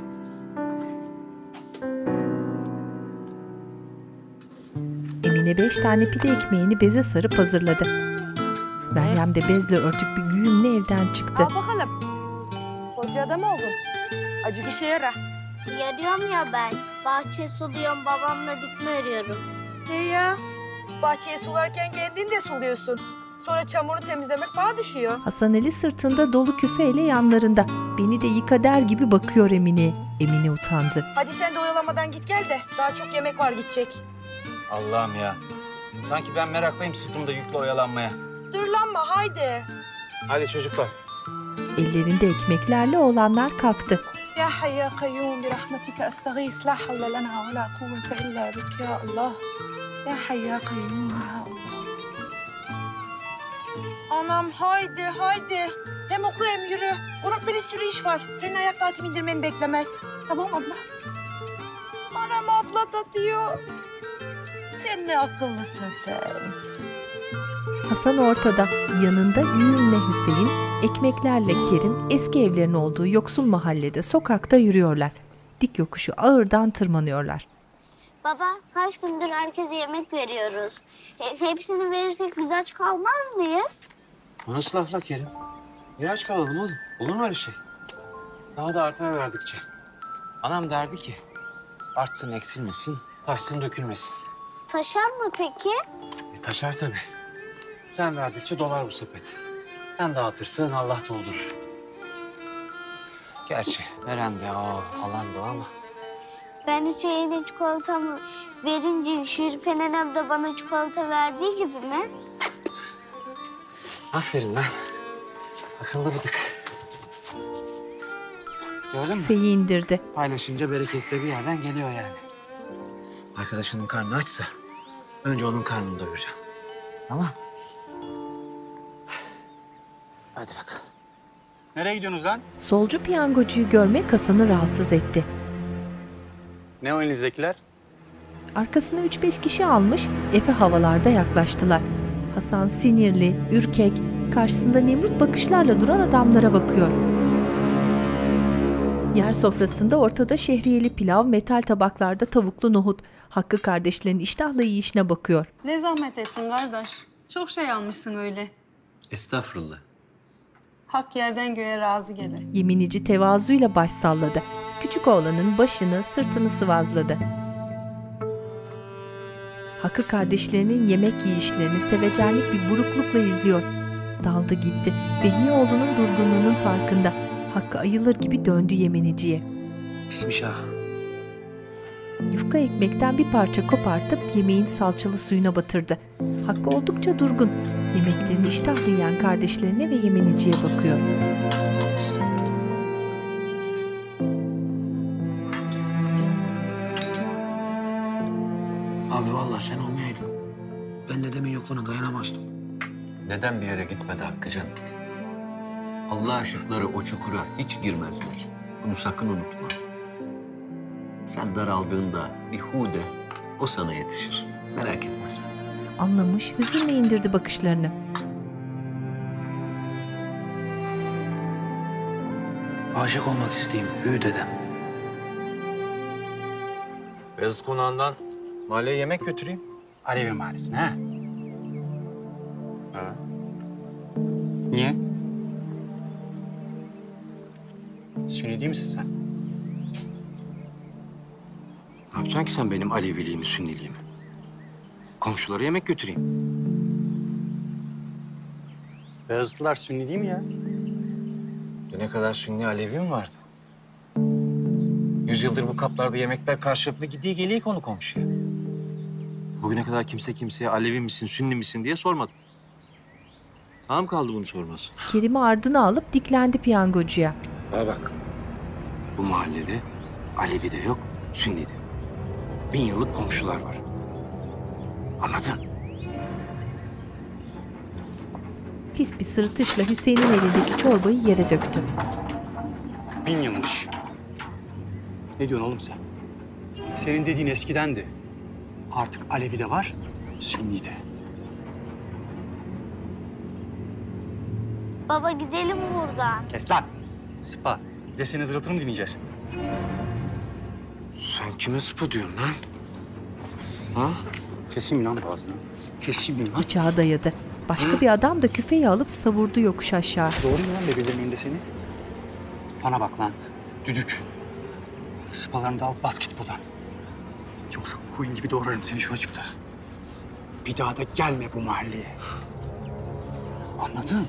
Emine 5 tane pide ekmeğini beze sarıp hazırladı. Meryem de bezle örtük bir güğümle evden çıktı. Al bakalım. Koca adam oldun. Acı bir şey yara. Yarıyorum ya ben. Bahçe suluyorum, babamla dikme örüyorum. Ya. Bahçeyi sularken kendin de suluyorsun. Sonra çamuru temizlemek bana düşüyor. Hasan Ali sırtında dolu küfeyle yanlarında. Beni de yıka der gibi bakıyor Emine. Emine utandı. Hadi sen de oyalamadan git gel de daha çok yemek var gidecek. Allah'ım ya. Sanki ben meraklıyım sırtımda yüklü oyalanmaya. Dırlanma haydi. Hadi çocuklar. Ellerinde ekmeklerle oğlanlar kalktı. Ya hayy ya kayyum bi rahmetike estağis la havle lena ve la kuvvete illa bik ya Allah. Ya hayy ya kayyum ya Allah. Anam haydi haydi. Hem oku hem yürü. Konakta bir sürü iş var. Senin ayak tahtimi indirmemi beklemez. Tamam abla. Anam abla da diyor. Sen ne akıllısın sen. Hasan ortada. Yanında güğümle Hüseyin, ekmeklerle Kerim eski evlerin olduğu yoksul mahallede sokakta yürüyorlar. Dik yokuşu ağırdan tırmanıyorlar. Baba, kaç gündür herkese yemek veriyoruz. Hepsini verirsek biz aç kalmaz mıyız? Bu nasıl laf la Kerim? Bir aç kalalım oğlum. Olur mu öyle şey? Daha da artmaya verdikçe. Anam derdi ki artsın eksilmesin, taşsın dökülmesin. Taşar mı peki? Taşar tabii. Sen verdikçe dolar bu sepet. Sen dağıtırsın, Allah doldurur. Gerçi veren de o, alan da o ama. Ben Hüseyin'e çikolatamı verince Şerife nenem de bana çikolata verdiği gibi mi? Aferin lan. Akıllı bıdık. Gördün mü? Küfeyi indirdi. Paylaşınca bereketli bir yerden geliyor yani. Arkadaşının karnı açsa önce onun karnını doyuracaksın. Tamam. Hadi bakalım. Nereye gidiyorsunuz lan? Solcu piyangocuyu görmek Hasan'ı rahatsız etti. Ne o elinizdekiler? Arkasına 3-5 kişi almış, Efe havalarda yaklaştılar. Hasan sinirli, ürkek, karşısında nemrut bakışlarla duran adamlara bakıyor. Yer sofrasında ortada şehriyeli pilav, metal tabaklarda tavuklu nohut. Hakkı kardeşlerin iştahla yiyişine bakıyor. Ne zahmet ettin kardeş. Çok şey almışsın öyle. Estağfurullah. Hak yerden göğe razı gele. Yeminici tevazuyla baş salladı. Küçük oğlanın başını, sırtını sıvazladı. Hakkı kardeşlerinin yemek yiyişlerini sevecenlik bir buruklukla izliyor. Daldı gitti. Behioğlu'nun durgunluğunun farkında. Hakkı ayılır gibi döndü yemeniciye. Pismiş ha. Yufka ekmekten bir parça kopartıp yemeğin salçalı suyuna batırdı. Hakkı oldukça durgun. Yemeklerini iştahla yiyen kardeşlerine ve yemeniciye bakıyor. Abi vallahi sen olmayaydın. Ben dedemin yokluğuna dayanamazdım. Neden bir yere gitmedi Hakkıcan? Allah aşıkları o çukura hiç girmezler. Bunu sakın unutma. Sen daraldığında bir hude o sana yetişir. Merak etme sen. Anlamış, hüzünle indirdi bakışlarını. Aşık olmak isteyeyim Hü dedem. Beyazıt Konağı'ndan mahalleye yemek götüreyim. Alevi Mahallesi'ne ha? Ha. Niye? Sünni değil misin sen? Ne yapacaksın ki sen benim Aleviliğimi, Sünniliğimi? Komşulara yemek götüreyim. Beyazıtlılar Sünni değil mi ya? Düne kadar Sünni Alevi mi vardı? 100 yıldır bu kaplarda yemekler karşılıklı gidiyor geliyor konu komşuya. Bugüne kadar kimse kimseye Alevi misin, Sünni misin diye sormadı. Tamam kaldı bunu sorması. Kerim'i ardına alıp diklendi piyangocuya. Bana bak. Bu mahallede Alevi de yok, Sünni de. 1000 yıllık komşular var. Anladın? Pis bir sırıtışla Hüseyin'in elindeki çorbayı yere döktü. 1000 yılmış. Ne diyorsun oğlum sen? Senin dediğin eskidendi. Artık Alevi de var, Sünni de. Baba gidelim buradan. Kes lan. Sıpa. Bir de senin zıratını mı dinleyeceğiz? Sen kime sıpa diyorsun lan? Ha? Keseyim lan boğazını. Keseyim lan. Bıçağı dayadı. Başka bir adam da küfeyi alıp savurdu yokuş aşağı. Doğru mu lan bebeğlerin önünde seni? Bana bak lan. Düdük. Sıpalarını da al bas git buradan. Yoksa koyun gibi doğrarım seni şu açıkta. Bir daha da gelme bu mahalleye. Anladın?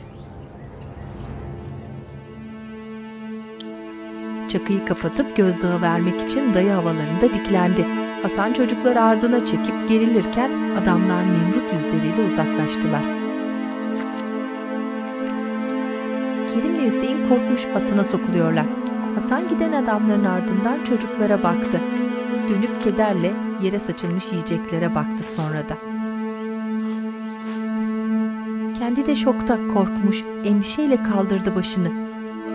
Çakıyı kapatıp gözdağı vermek için dayı havalarında diklendi. Hasan çocukları ardına çekip gerilirken adamlar Nemrut yüzleriyle uzaklaştılar. Kerim'le Hüseyin korkmuş Hasan'a sokuluyorlar. Hasan giden adamların ardından çocuklara baktı. Dönüp kederle yere saçılmış yiyeceklere baktı sonra da. Kendi de şokta, korkmuş, endişeyle kaldırdı başını.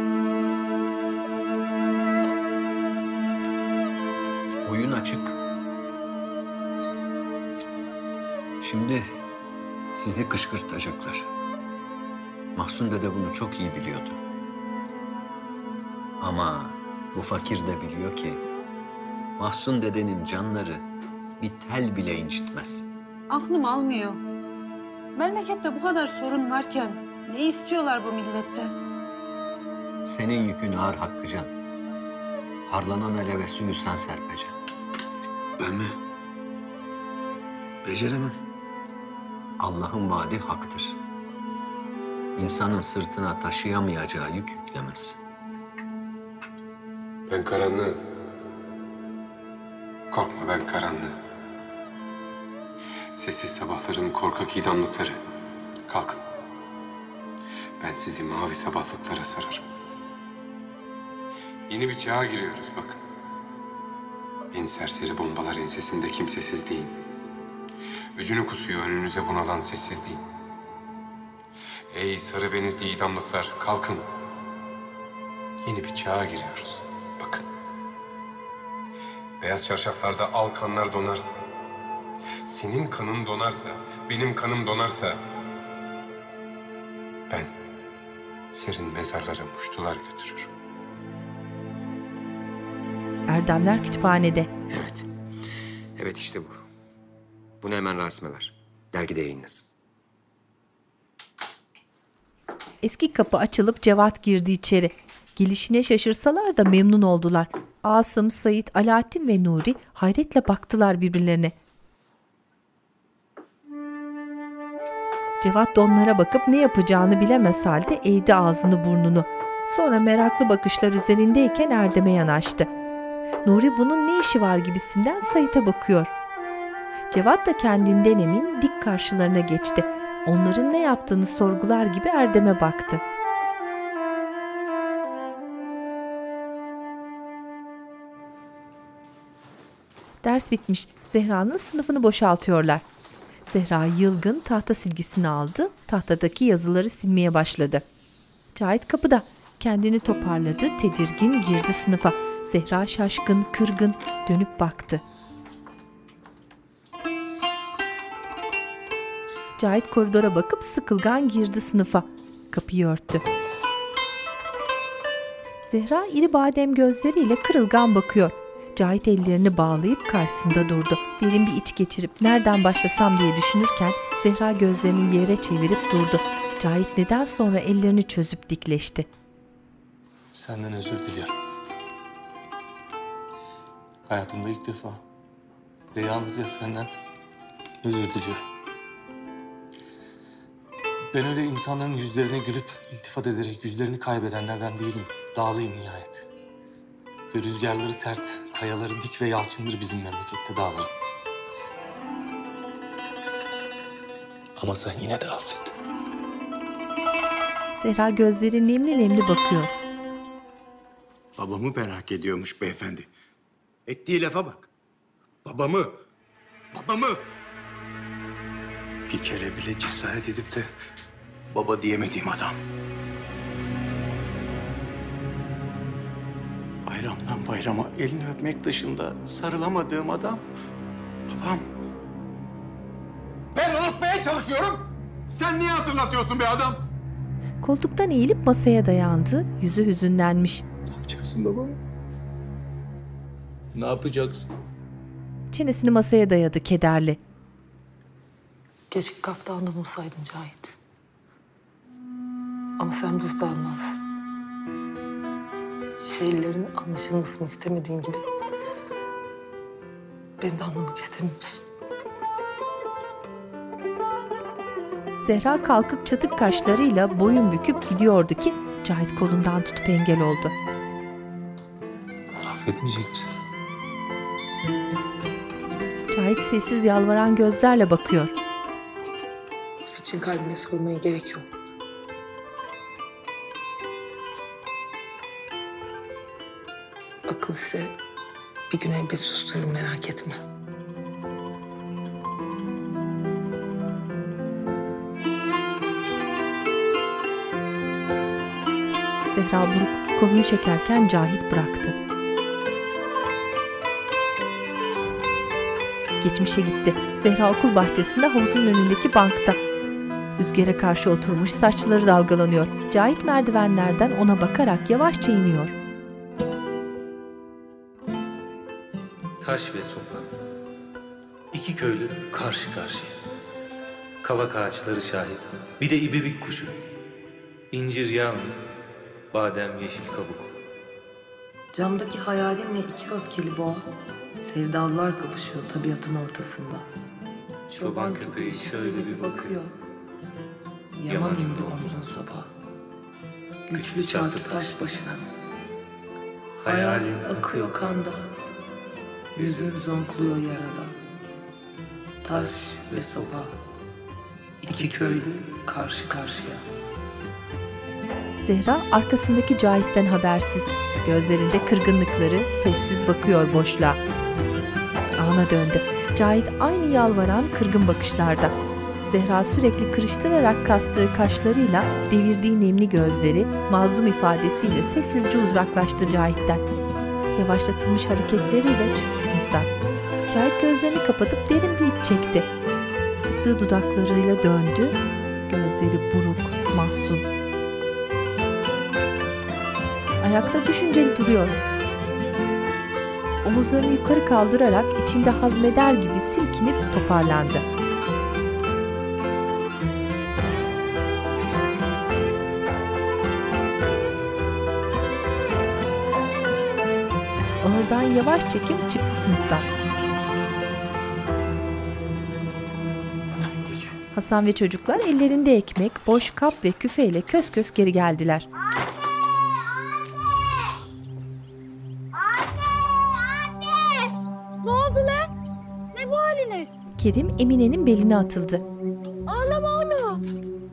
Oyun açık. Şimdi sizi kışkırtacaklar. Mahsun dede bunu çok iyi biliyordu. Ama bu fakir de biliyor ki Mahsun dedenin canları bir tel bile incitmez. Aklım almıyor. Memlekette bu kadar sorun varken ne istiyorlar bu milletten? Senin yükün ağır Hakkıcan. Harlanan aleve suyu sen serpeceksin. Ben mi? Beceremem. Allah'ın vaadi haktır. İnsanın sırtına taşıyamayacağı yük yüklemez. Ben karanlığım. Korkma, ben karanlığım. Sessiz sabahların korkak idamlıkları. Kalkın. Ben sizi mavi sabahlıklara sararım. Yeni bir çağa giriyoruz bakın. En serseri bombalar ensesinde kimsesizliğin. Öcünü kusuyor önünüze bunalan sessizliğin. Ey sarı benizli idamlıklar, kalkın. Yeni bir çağa giriyoruz. Bakın. Beyaz çarşaflarda al kanlar donarsa, senin kanın donarsa, benim kanım donarsa, ben serin mezarlara muştular götürürüm. Erdemler kütüphanede. Evet. Evet işte bu. Bunu hemen Rasim'e ver. Dergide yayınlasın. Eski kapı açılıp Cevat girdi içeri. Gelişine şaşırsalar da memnun oldular. Asım, Sait, Alaaddin ve Nuri hayretle baktılar birbirlerine. Cevat da onlara bakıp ne yapacağını bilemez halde eğdi ağzını burnunu. Sonra meraklı bakışlar üzerindeyken Erdem'e yanaştı. Nuri bunun ne işi var gibisinden Sait'e bakıyor. Cevat da kendinden emin dik karşılarına geçti. Onların ne yaptığını sorgular gibi Erdem'e baktı. Ders bitmiş. Zehra'nın sınıfını boşaltıyorlar. Zehra yılgın tahta silgisini aldı. Tahtadaki yazıları silmeye başladı. Cahit kapıda. Kendini toparladı. Tedirgin girdi sınıfa. Zehra şaşkın, kırgın dönüp baktı. Cahit koridora bakıp sıkılgan girdi sınıfa. Kapıyı örttü. Zehra iri badem gözleriyle kırılgan bakıyor. Cahit ellerini bağlayıp karşısında durdu. Derin bir iç geçirip nereden başlasam diye düşünürken Zehra gözlerini yere çevirip durdu. Cahit neden sonra ellerini çözüp dikleşti. Senden özür dilerim. Hayatımda ilk defa ve yalnızca senden özür diliyorum. Ben öyle insanların yüzlerine gülüp iltifat ederek yüzlerini kaybedenlerden değilim. Dağlıyım nihayet. Ve rüzgarları sert, kayaları dik ve yalçındır bizim memlekette dağları. Ama sen yine de affet. Zehra gözleri nemli nemli bakıyor. Babamı merak ediyormuş beyefendi. Ettiği lafa bak. Babamı. Babamı. Bir kere bile cesaret edip de Baba diyemediğim adam. Bayramdan bayrama elini öpmek dışında sarılamadığım adam. Babam. Ben unutmaya çalışıyorum. Sen niye hatırlatıyorsun be adam? Koltuktan eğilip masaya dayandı. Yüzü hüzünlenmiş. Ne yapacaksın babam? Ne yapacaksın? Çenesini masaya dayadı kederli. Keşke kaftandan olsaydın Cahit. Ama sen buzdağındansın. Şeylerin anlaşılmasını istemediğin gibi beni de anlamak istemiyorsun. Zehra kalkıp çatık kaşlarıyla boyun büküp gidiyordu ki Cahit kolundan tutup engel oldu. Affetmeyecek misin? Cahit sessiz yalvaran gözlerle bakıyor. Af için kalbime sormaya gerek yok. Akıl ise bir gün elbet sustururum, merak etme. Zehra buruk kolunu çekerken Cahit bıraktı. Geçmişe gitti. Zehra okul bahçesinde havuzun önündeki bankta. Rüzgara karşı oturmuş, saçları dalgalanıyor. Cahit merdivenlerden ona bakarak yavaşça iniyor. Taş ve sopa. İki köylü karşı karşıya. Kavak ağaçları şahit. Bir de ibibik kuşu. İncir yalnız, badem yeşil kabuk. Camdaki hayalinle iki öfkeli boğa, sevdalılar kapışıyor tabiatın ortasında. Çoban köpeği şöyle bir bakıyor. Yaman indi omzun sabah. Güçlü çarptı taş başına. Hayalin akıyor kanda. Yüzün zonkluyor yarada. Taş ve soba. İki köylü karşı karşıya. Zehra arkasındaki Cahit'ten habersiz. Gözlerinde kırgınlıkları sessiz bakıyor boşluğa. Ana döndü. Cahit aynı yalvaran kırgın bakışlarda. Zehra sürekli kırıştırarak kastığı kaşlarıyla, devirdiği nemli gözleri, mazlum ifadesiyle sessizce uzaklaştı Cahit'ten. Yavaşlatılmış hareketleriyle çıktı sınıftan. Cahit gözlerini kapatıp derin bir iç çekti. Sıktığı dudaklarıyla döndü. Gözleri buruk, mahzun. Ayakta düşünceli duruyor. Omuzlarını yukarı kaldırarak içinde hazmeder gibi silkinip toparlandı. Ağırdan yavaş çekip çıktı sınıftan. Hasan ve çocuklar ellerinde ekmek, boş kap ve küfeyle kös kös geri geldiler. Ne oldu lan? Ne bu haliniz? Kerim Emine'nin beline atıldı. Ağlama oğlum.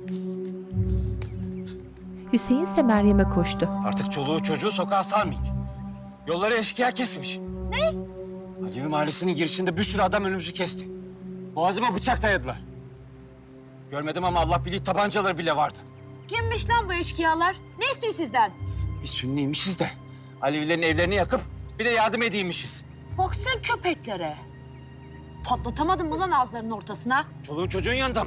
Hüseyin ise Meryem'e koştu. Artık çoluğu çocuğu sokağa salmayın. Yolları eşkıya kesmiş. Ne? Alevi Mahallesi'nin girişinde bir sürü adam önümüzü kesti. Boğazıma bıçak dayadılar. Görmedim ama Allah bilir tabancaları bile vardı. Kimmiş lan bu eşkıyalar? Ne istiyor sizden? Biz Sünniymişiz de Alevilerin evlerini yakıp bir de yardım edeymişiz. Bak sen köpeklere. Patlatamadın mı lan ağızlarının ortasına? Çoluğun çocuğun yanından.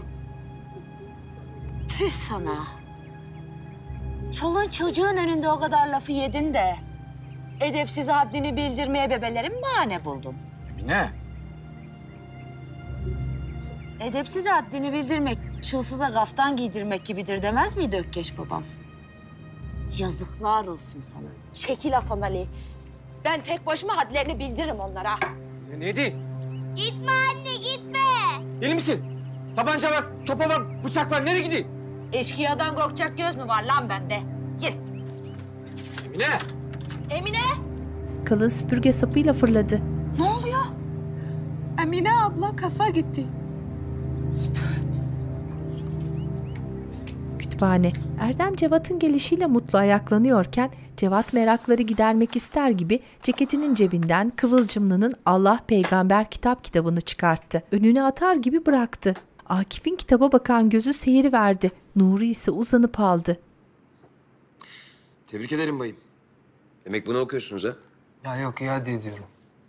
Tüh sana. Çoluğun çocuğun önünde o kadar lafı yedin de edepsiz haddini bildirmeye bebelerin bahane buldun. Emine. Edepsiz haddini bildirmek, çulsuza kaftan giydirmek gibidir demez miydi Ökkeş babam? Yazıklar olsun sana. Şekil Hasan Ali. Ben tek başıma hadlerini bildiririm onlara. Neydi? Gitme anne gitme. Deli misin? Tabanca var, sopa var, bıçak var. Nereye gideyim? Eşkıyadan korkacak göz mü var lan bende? Yürü. Emine. Emine! Kalın süpürge sapıyla fırladı. Ne oluyor? Emine abla kafa gitti. Kütüphane. Erdem Cevat'ın gelişiyle mutlu ayaklanıyorken Cevat merakları gidermek ister gibi ceketinin cebinden Kıvılcımlı'nın Allah Peygamber kitabını çıkarttı. Önüne atar gibi bıraktı. Akif'in kitaba bakan gözü seyiriverdi. Nuri ise uzanıp aldı. Tebrik ederim bayım. Demek bunu okuyorsunuz ha? Ya yok iade ediyorum.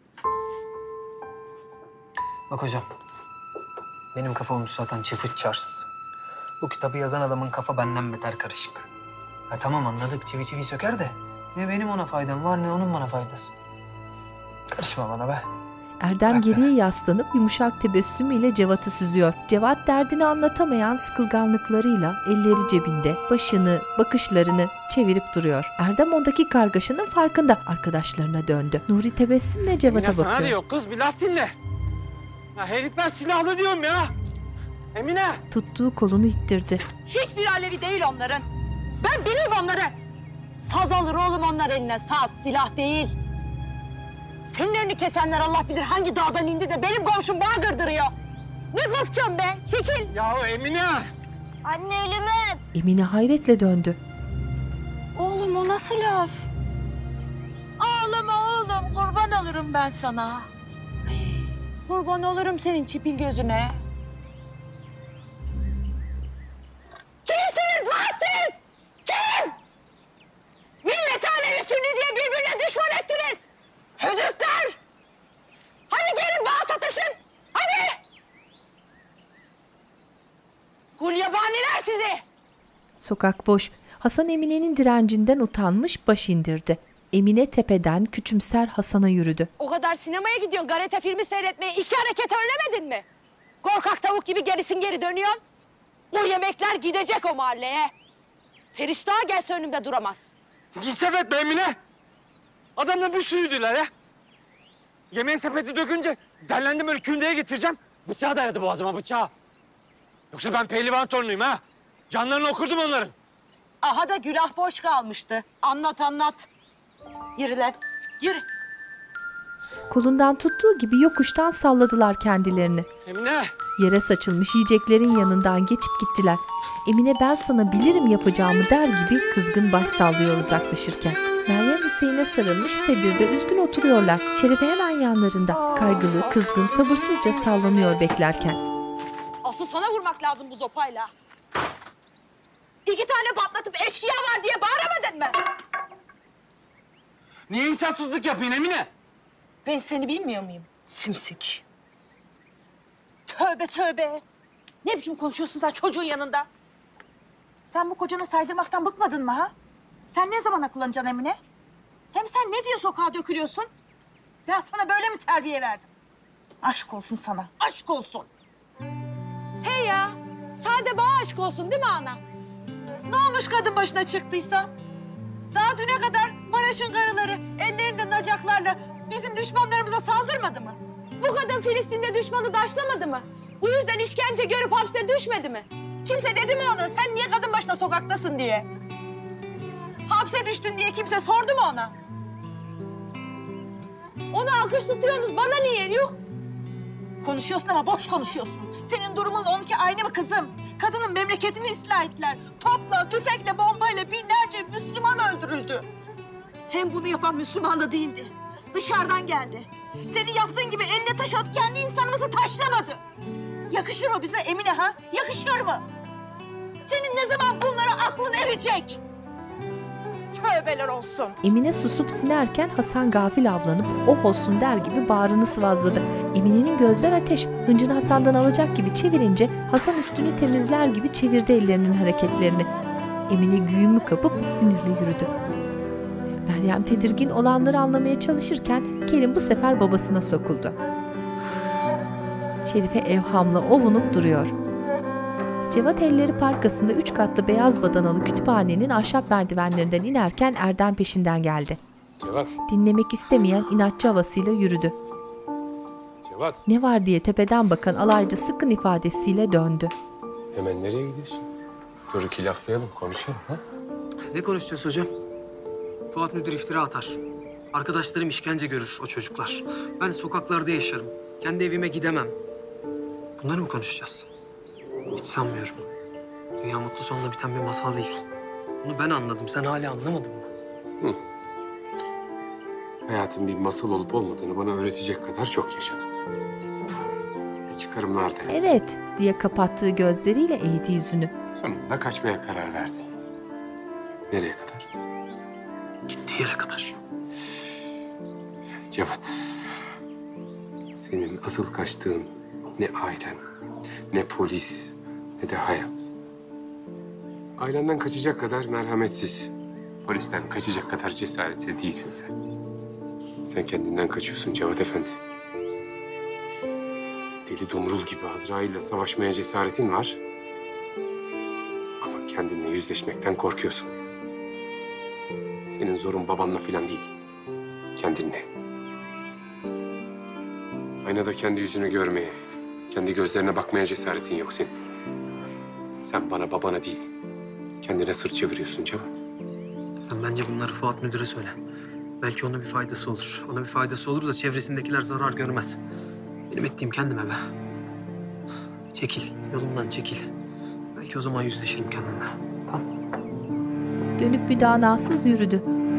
Bak hocam. Benim kafa olmuş zaten çift çarşısı. Bu kitabı yazan adamın kafa benden beter karışık. Ha tamam anladık çivi çivi söker de. Ne benim ona faydam var ne onun bana faydası. Karışma bana be. Erdem geriye yaslanıp yumuşak tebessümüyle Cevat'ı süzüyor. Cevat derdini anlatamayan sıkılganlıklarıyla elleri cebinde başını, bakışlarını çevirip duruyor. Erdem ondaki kargaşanın farkında. Arkadaşlarına döndü. Nuri tebessümle Cevat'a Emine bakıyor. sana diyor kız bir laf dinle. Ya herifler silahlı diyorum ya. Emine. Tuttuğu kolunu ittirdi. Hiçbir alevi değil onların. Ben bilirim onları. Saz alır oğlum onlar eline, saz, silah değil. Senin önünü kesenler Allah bilir hangi dağdan indi de benim komşum bana gırdırıyor. Ne korkacağım be? Çekil. Yahu Emine. Anne ölümüm. Emine hayretle döndü. Oğlum o nasıl laf? Ağlama oğlum, kurban olurum ben sana. Kurban olurum senin çipil gözüne. Kimsiniz lan siz? Kim? Millet Alevi Sünni diye birbirine düşman ettiniz. Hödükler! Hadi gelin bana satışın! Hadi! Gulyabaniler sizi! Sokak boş. Hasan Emine'nin direncinden utanmış baş indirdi. Emine tepeden küçümser Hasan'a yürüdü. O kadar sinemaya gidiyorsun, garete filmi seyretmeye 2 hareket önlemedin mi? Korkak tavuk gibi gerisin geri dönüyorsun. O yemekler gidecek o mahalleye. Feriş daha gelse önümde duramaz. Sepet be Emine. Adamlar bir sürüydüler ya. Yemeğin sepeti dökünce derlendim böyle kündeye getireceğim. Bıçağı dayadı boğazıma bıçağı. Yoksa ben pehlivan torunuyum ha. Canlarını okurdum onların. Aha da gülah boş kalmıştı. Anlat anlat. Yürü lan, yürü. Kolundan tuttuğu gibi yokuştan salladılar kendilerini. Emine. Yere saçılmış yiyeceklerin yanından geçip gittiler. Emine ben sana bilirim yapacağımı der gibi kızgın baş sallıyor uzaklaşırken. Meryem Hüseyin'e sarılmış sedirde üzgün oturuyorlar. Şerife hemen yanlarında. Kaygılı, kızgın, sabırsızca sallanıyor beklerken. Asıl sana vurmak lazım bu zopayla. 2 tane patlatıp eşkıya var diye bağıramadın mı? Niye insafsızlık yapıyorsun Emine? Ben seni bilmiyor muyum? Simsik. Tövbe tövbe. Ne biçim konuşuyorsun sen çocuğun yanında? Sen bu kocana saydırmaktan bıkmadın mı ha? Sen ne zaman akıllanacaksın Emine? Hem sen ne diye sokağa dökülüyorsun? Ben sana böyle mi terbiye verdim? Aşk olsun sana, aşk olsun. Hey ya, sade bana aşk olsun değil mi ana? Ne olmuş kadın başına çıktıysa? Daha düne kadar Maraş'ın karıları ellerinde nacaklarla bizim düşmanlarımıza saldırmadı mı? Bu kadın Filistin'de düşmanı daşlamadı mı? Bu yüzden işkence görüp hapse düşmedi mi? Kimse dedi mi ona sen niye kadın başına sokaktasın diye? Hapse düştün diye kimse sordu mu ona? Ona alkış tutuyorsunuz, bana niye yok? Konuşuyorsun ama boş konuşuyorsun. Senin durumun onunki aynı mı kızım? Kadının memleketini ıslah ettiler. Topla, tüfekle, bombayla binlerce Müslüman öldürüldü. Hem bunu yapan Müslüman da değildi. Dışarıdan geldi. Senin yaptığın gibi eline taş at kendi insanımızı taşlamadı. Yakışır mı bize Emine ha? Yakışır mı? Senin ne zaman bunlara aklın erecek? Tövbeler olsun. Emine susup sinerken Hasan gafil avlanıp oh olsun der gibi bağrını sıvazladı. Emine'nin gözler ateş. Hıncını Hasan'dan alacak gibi çevirince Hasan üstünü temizler gibi çevirdi ellerinin hareketlerini. Emine güğümü kapıp sinirle yürüdü. Meryem tedirgin olanları anlamaya çalışırken Kerim bu sefer babasına sokuldu. Şerife evhamla ovunup duruyor. Cevat elleri parkasında 3 katlı beyaz badanalı kütüphanenin ahşap merdivenlerinden inerken Erdem peşinden geldi. Cevat. Dinlemek istemeyen inatçı havasıyla yürüdü. Cevat. Ne var diye tepeden bakan alaycı sıkkın ifadesiyle döndü. Hemen nereye gidiyorsun? Dur iki laflayalım, konuşalım ha? Ne konuşacağız hocam? Fuat müdür iftira atar. Arkadaşlarım işkence görür o çocuklar. Ben sokaklarda yaşarım. Kendi evime gidemem. Bunları mı konuşacağız? Hiç sanmıyorum. Dünya mutlu sonla biten bir masal değil. Bunu ben anladım. Sen hala anlamadın mı? Hı. Hayatın bir masal olup olmadığını bana öğretecek kadar çok yaşadın. Hiç çıkarım nerede? Evet diye kapattığı gözleriyle eğdi yüzünü. Sonunda kaçmaya karar verdin. Nereye kadar? Gittiği yere kadar. Cevat, senin asıl kaçtığın ne ailen, ne polis, ne de hayat. Ailenden kaçacak kadar merhametsiz, polisten kaçacak kadar cesaretsiz değilsin sen. Sen kendinden kaçıyorsun Cevat Efendi. Deli Dumrul gibi Azrail'le savaşmaya cesaretin var. Ama kendinle yüzleşmekten korkuyorsun. Senin zorun babanla falan değil, kendinle. Aynada kendi yüzünü görmeye, kendi gözlerine bakmaya cesaretin yok senin. Sen bana babana değil, kendine sırt çeviriyorsun Cevat. Sen bence bunları Fuat Müdür'e söyle. Belki ona bir faydası olur. Ona bir faydası olur da çevresindekiler zarar görmez. Benim ettiğim kendime be. Çekil, yolumdan çekil. Belki o zaman yüzleşirim kendimle. Tamam. Dönüp müdanasız yürüdü.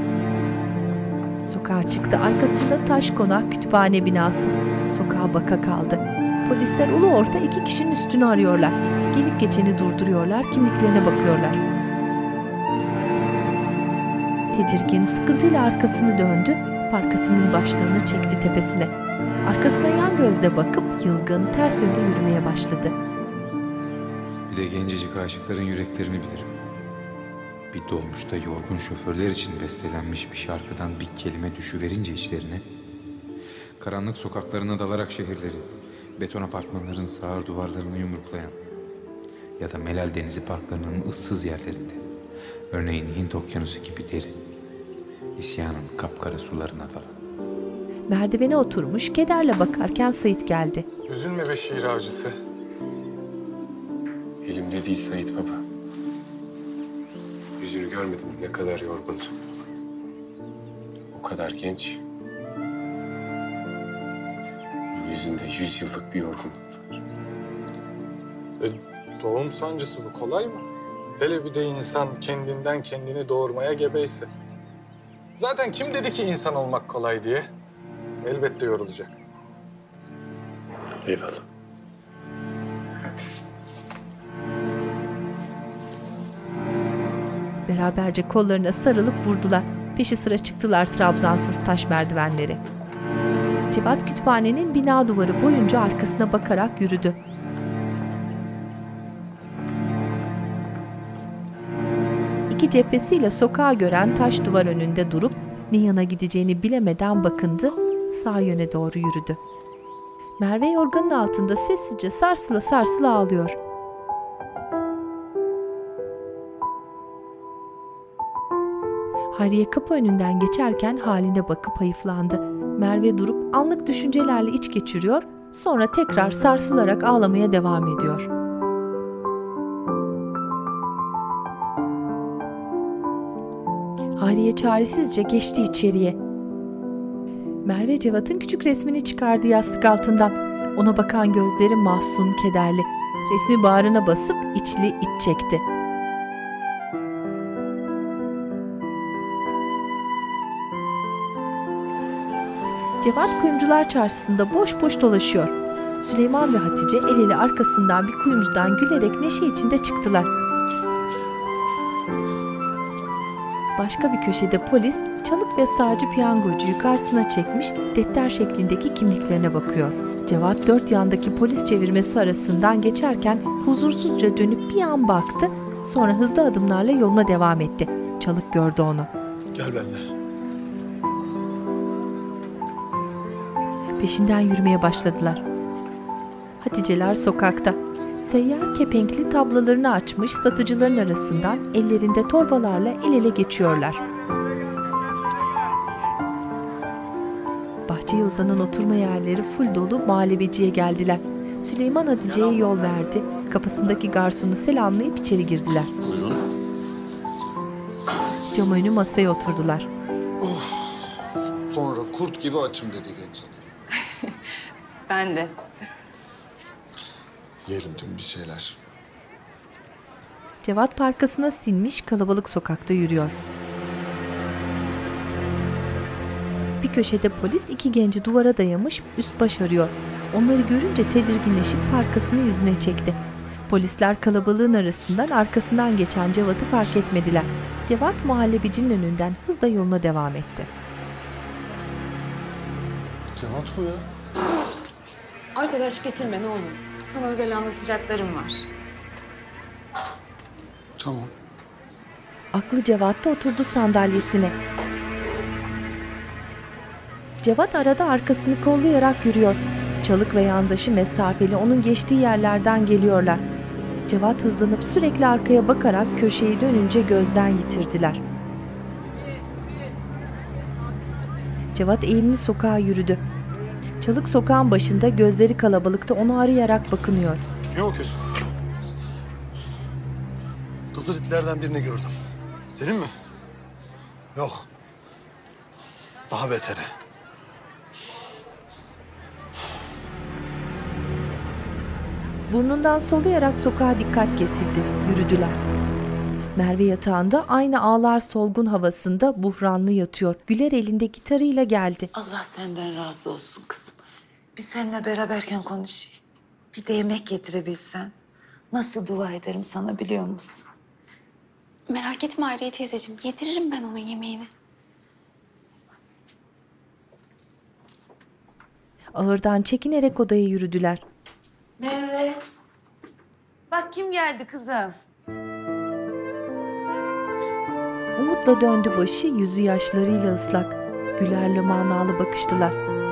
Sokağa çıktı. Arkasında taş konak kütüphane binası. Sokağa baka kaldı. Polisler ulu orta 2 kişinin üstünü arıyorlar. Gelip geçeni durduruyorlar, kimliklerine bakıyorlar. Tedirgin, sıkıntıyla arkasını döndü, parkasının başlığını çekti tepesine. Arkasına yan gözle bakıp yılgın, ters yönde yürümeye başladı. Bir de gencecik aşıkların yüreklerini bilirim. Bir dolmuşta yorgun şoförler için bestelenmiş bir şarkıdan bir kelime düşüverince içlerine, karanlık sokaklarına dalarak şehirlerin, beton apartmanların sağır duvarlarını yumruklayan ya da Melal Denizi parklarının ıssız yerlerinde, örneğin Hint Okyanusu gibi derin, isyanın kapkara sularına dalan. Merdivene oturmuş, kederle bakarken Sait geldi. Üzülme be şiir avcısı. Elimde değil Sait Baba. Yüzünü görmedim, ne kadar yorgundu. O kadar genç. Yüzünde 100 yıllık bir yorgunluk var. Doğum sancısı bu kolay mı? Hele bir de insan kendinden kendini doğurmaya gebeyse. Zaten kim dedi ki insan olmak kolay diye? Elbette yorulacak. Eyvallah. Beraberce kollarına sarılıp vurdular. Peşi sıra çıktılar trabzansız taş merdivenleri. Cevat kütüphanenin bina duvarı boyunca arkasına bakarak yürüdü. İki cephesiyle sokağı gören taş duvar önünde durup ne yana gideceğini bilemeden bakındı, sağ yöne doğru yürüdü. Merve yorganın altında sessizce sarsıla sarsıla ağlıyor. Hayriye kapı önünden geçerken haline bakıp hayıflandı. Merve durup anlık düşüncelerle iç geçiriyor, sonra tekrar sarsılarak ağlamaya devam ediyor. Hayriye çaresizce geçti içeriye. Merve Cevat'ın küçük resmini çıkardı yastık altından. Ona bakan gözleri mahzun, kederli. Resmi bağrına basıp içli iç çekti. Cevat kuyumcular çarşısında boş boş dolaşıyor. Süleyman ve Hatice el ele arkasından bir kuyumcudan gülerek neşe içinde çıktılar. Başka bir köşede polis, çalık ve sağcı piyangocuyu karşısına çekmiş, defter şeklindeki kimliklerine bakıyor. Cevat 4 yandaki polis çevirmesi arasından geçerken huzursuzca dönüp bir an baktı, sonra hızlı adımlarla yoluna devam etti. Çalık gördü onu. Gel benimle. Peşinden yürümeye başladılar. Haticeler sokakta. Seyyar kepenkli tablalarını açmış satıcıların arasından ellerinde torbalarla el ele geçiyorlar. Bahçeye uzanan oturma yerleri full dolu muhallebeciye geldiler. Süleyman Hatice'ye yol verdi. Kapısındaki garsonu selamlayıp içeri girdiler. Buyurun. Cam önü masaya oturdular. Sonra kurt gibi açım dedi genç adam. Ben de. Yiyelim tüm bir şeyler. Cevat parkasına sinmiş kalabalık sokakta yürüyor. Bir köşede polis 2 genci duvara dayamış üst baş arıyor. onları görünce tedirginleşip parkasını yüzüne çekti. Polisler kalabalığın arasından arkasından geçen Cevat'ı fark etmediler. Cevat muhallebicinin önünden hızla yoluna devam etti. Cevat bu ya. Arkadaş getirme ne olur. Sana özel anlatacaklarım var. Tamam. Aklı Cevat'ta oturdu sandalyesine. Cevat arada arkasını kollayarak yürüyor. Çalık ve yandaşı mesafeli onun geçtiği yerlerden geliyorlar. Cevat hızlanıp sürekli arkaya bakarak köşeyi dönünce gözden yitirdiler. Cevat eğimli sokağa yürüdü. Çalık sokağın başında gözleri kalabalıkta onu arayarak bakınıyor. Ne okuyorsun? Kızıl itlerden birini gördüm. Senin mi? Yok. Daha beteri. Burnundan soluyarak sokağa dikkat kesildi. Yürüdüler. Merve yatağında aynı ağlar solgun havasında buhranlı yatıyor. Güler elinde gitarıyla geldi. Allah senden razı olsun kızım. Bir seninle beraberken konuşayım. Bir de yemek getirebilsen. Nasıl dua ederim sana biliyor musun? Merak etme Hayriye teyzeciğim. Getiririm ben onun yemeğini. Ağırdan çekinerek odaya yürüdüler. Merve. Bak kim geldi kızım. Umutla döndü başı, yüzü yaşlarıyla ıslak. Güler'le manalı bakıştılar.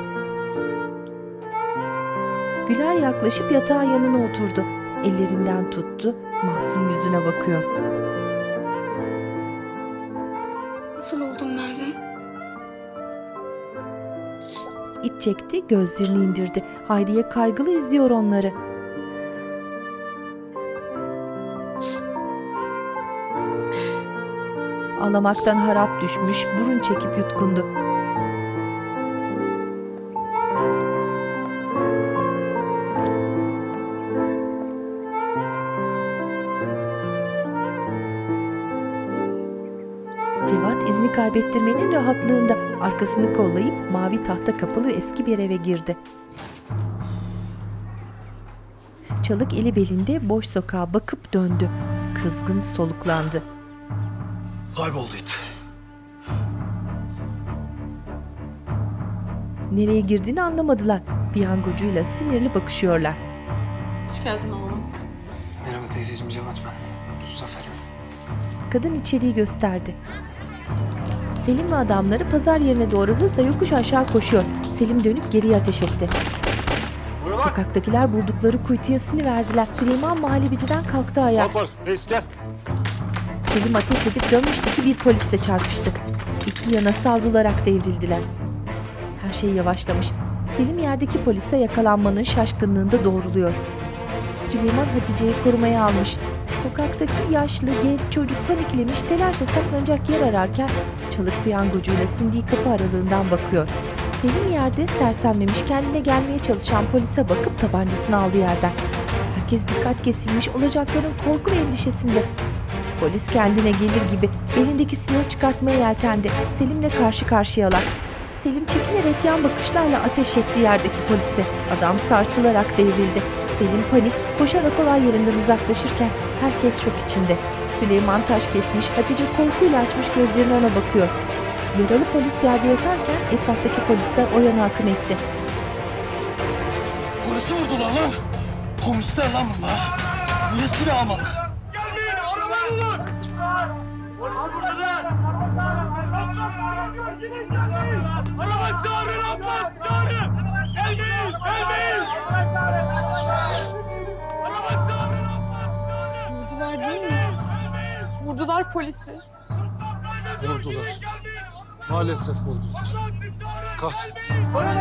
Güler yaklaşıp yatağın yanına oturdu. Ellerinden tuttu, mahzun yüzüne bakıyor. Nasıl oldun Merve? İç çekti, gözlerini indirdi. Hayriye kaygılı izliyor onları. Ağlamaktan harap düşmüş, burun çekip yutkundu. Cevat izini kaybettirmenin rahatlığında arkasını kollayıp mavi tahta kapalı eski bir eve girdi. Çalık eli belinde boş sokağa bakıp döndü. Kızgın soluklandı. Kayboldu it. Nereye girdiğini anlamadılar. Piyangocuyla sinirli bakışıyorlar. Hoş geldin oğlum. Merhaba teyzeciğim, Cevat ben. Zafer'im. Kadın içeriği gösterdi. Selim ve adamları pazar yerine doğru hızla yokuş aşağı koşuyor. Selim dönüp geriye ateş etti. Sokaktakiler buldukları kuytuya siniverdiler. Süleyman muhallebiciden kalktı ayağa. Reis gel. Selim ateş edip dönmüştü ki bir polisle çarpıştı. İki yana savrularak devrildiler. Her şey yavaşlamış. Selim yerdeki polise yakalanmanın şaşkınlığında doğruluyor. Süleyman Hatice'yi korumaya almış. Sokaktaki yaşlı, genç çocuk paniklemiş, telaşla saklanacak yer ararken Çalık piyangocuyla sindiği kapı aralığından bakıyor. Selim yerde sersemlemiş, kendine gelmeye çalışan polise bakıp tabancasını aldı yerden. Herkes dikkat kesilmiş, olacakların korku ve endişesinde. Polis kendine gelir gibi elindeki silahı çıkartmaya yeltendi. Selim'le karşı karşıyalar. Selim çekinerek yan bakışlarla ateş etti yerdeki polise. Adam sarsılarak devrildi. Selim panik, koşarak olay yerinden uzaklaşırken herkes şok içinde. Süleyman taş kesmiş, Hatice korkuyla açmış gözlerini ona bakıyor. Yaralı polis yerde yatarken etraftaki polisler o yana akın etti. Polisi vurdular lan. Komünistler lan bunlar. Niye silah almadık? Gelmeyin, araba bulun! Polis vurdular! Gidin gelmeyin! Araba çağırın, ambulans çağırın! Gelmeyin, gelmeyin! Araba çağırın, ambulans çağırın! Vurdular değil mi? Vurdular polisi. Vurdular. Maalesef vurdular. Kahretsin.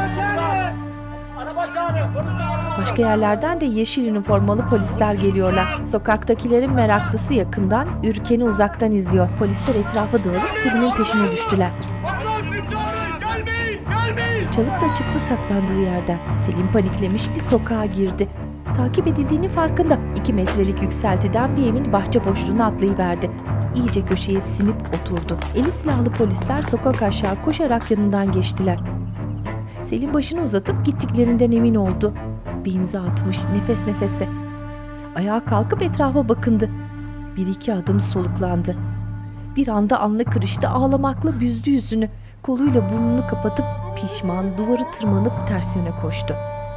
Araba çağırın! Başka yerlerden de yeşil üniformalı polisler geliyorlar. Sokaktakilerin meraklısı yakından, ürkeni uzaktan izliyor. Polisler etrafa dağılıp Selim'in peşine düştüler. Çalık da çıktı saklandığı yerden. Selim paniklemiş bir sokağa girdi. Takip edildiğini farkında. 2 metrelik yükseltiden bir evin bahçe boşluğuna atlayıverdi. İyice köşeye sinip oturdu. Eli silahlı polisler sokak aşağı koşarak yanından geçtiler. Selim başını uzatıp gittiklerinden emin oldu. Benzi atmış nefes nefese. Ayağa kalkıp etrafa bakındı. Bir iki adım soluklandı. Bir anda alnı kırıştı, ağlamakla büzdü yüzünü. Koluyla burnunu kapatıp pişman duvarı tırmanıp ters yöne koştu.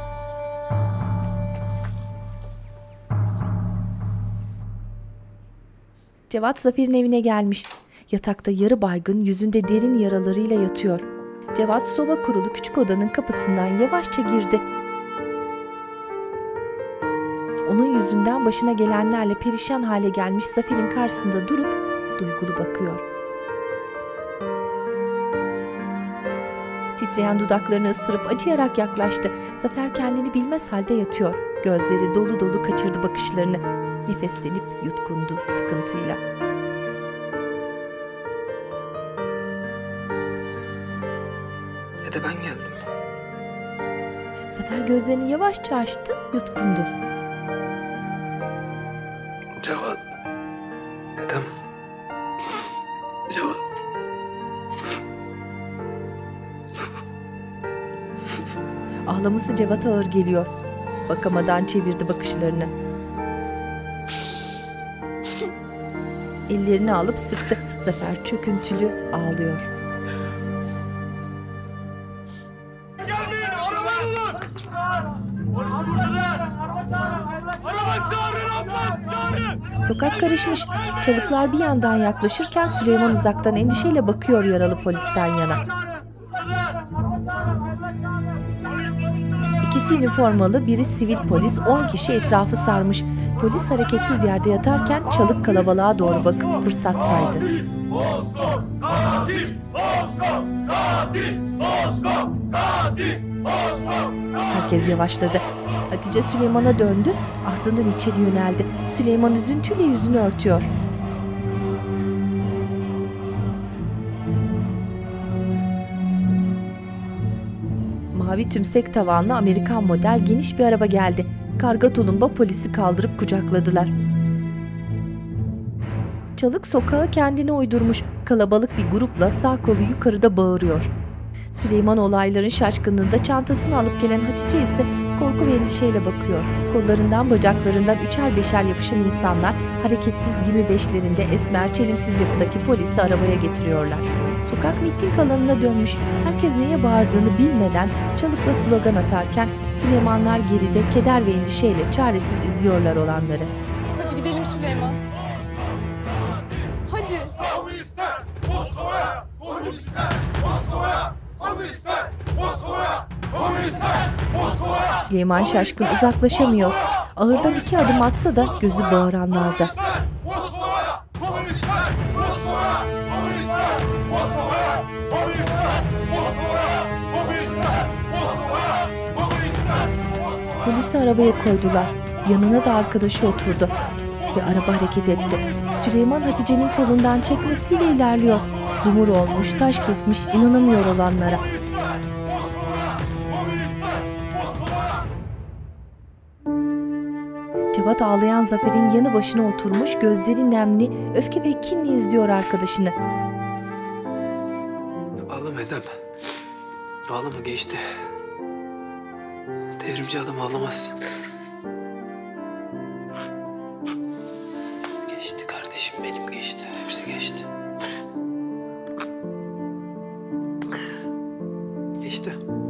Cevat Zafer'in evine gelmiş. Yatakta yarı baygın, yüzünde derin yaralarıyla yatıyor. Cevat soba kurulu küçük odanın kapısından yavaşça girdi. Onun yüzünden başına gelenlerle perişan hale gelmiş Zafer'in karşısında durup duygulu bakıyor. Titreyen dudaklarını ısırıp acıyarak yaklaştı. Zafer kendini bilmez halde yatıyor. Gözleri dolu dolu kaçırdı bakışlarını. Nefeslenip yutkundu sıkıntıyla. Ya da ben geldim. Zafer gözlerini yavaşça açtı, yutkundu. Cevat. Neden? Cevat. Ağlaması Cevat'a ağır geliyor. Bakamadan çevirdi bakışlarını. Ellerini alıp sıktı. Zafer çöküntülü ağlıyor. Gelmeyin! Arabayı bulun! Polisi vurdular! Araba çağırın! Ambulans çağırın! Sokak karışmış. Çalıklar bir yandan yaklaşırken Süleyman uzaktan endişeyle bakıyor yaralı polisten yana. İkisi üniformalı, biri sivil polis, 10 kişi etrafı sarmış. Polis hareketsiz yerde yatarken Çalık kalabalığa doğru bakıp fırsat saydı. Herkes yavaşladı. Hatice Süleyman'a döndü, ardından içeri yöneldi. Süleyman üzüntüyle yüzünü örtüyor. Mavi tümsek tavanlı Amerikan model geniş bir araba geldi. Karga tulumba polisi kaldırıp kucakladılar. Çalık sokağa kendini uydurmuş. Kalabalık bir grupla sağ kolu yukarıda bağırıyor. Süleyman olayların şaşkınlığında çantasını alıp gelen Hatice ise korku ve endişeyle bakıyor. Kollarından bacaklarından üçer beşer yapışan insanlar hareketsiz 25'lerinde esmer çelimsiz yapıdaki polisi arabaya getiriyorlar. Sokak miting alanına dönmüş. Herkes neye bağırdığını bilmeden Çalık'la slogan atarken Süleymanlar geride keder ve endişeyle çaresiz izliyorlar olanları. Hadi gidelim Süleyman. Hadi. Komünistler Moskova'ya! Komünistler Moskova'ya! Komünistler Moskova'ya! Komünistler Moskova'ya! Süleyman şaşkın uzaklaşamıyor. Ağırdan 2 adım atsa da gözü bağıranlarda. Moskova'ya! Komünistler Moskova'ya! Komünistler Moskova'ya! Komünistler Moskova'ya! Komünistler Moskova'ya! Komünistler Moskova'ya! Polisi arabaya koydular. Yanına da arkadaşı oturdu. Ve araba hareket etti. Süleyman Hatice'nin kolundan çekmesiyle ilerliyor. Dumur olmuş, taş kesmiş, inanamıyor olanlara. Cevat ağlayan Zafer'in yanı başına oturmuş, gözleri nemli, öfke ve kinle izliyor arkadaşını. Ağlama Edem. Ağlama, geçti. Devrimci adam ağlamaz. Geçti kardeşim benim, geçti. Hepsi geçti. Geçti.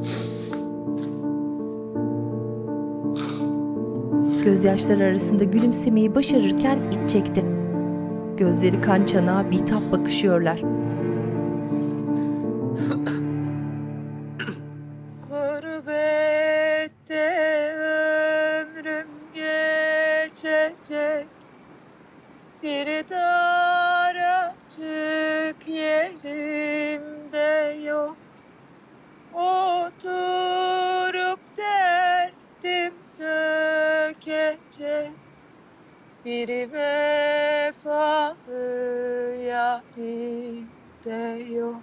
Gözyaşları arasında gülümsemeyi başarırken iç çekti. Gözleri kan çanağı bitap bakışıyorlar. Gurbette ömrüm geçecek, bir daracık yerimde yok. Oturup derdim dökecek, bir vefalı yarim de yok.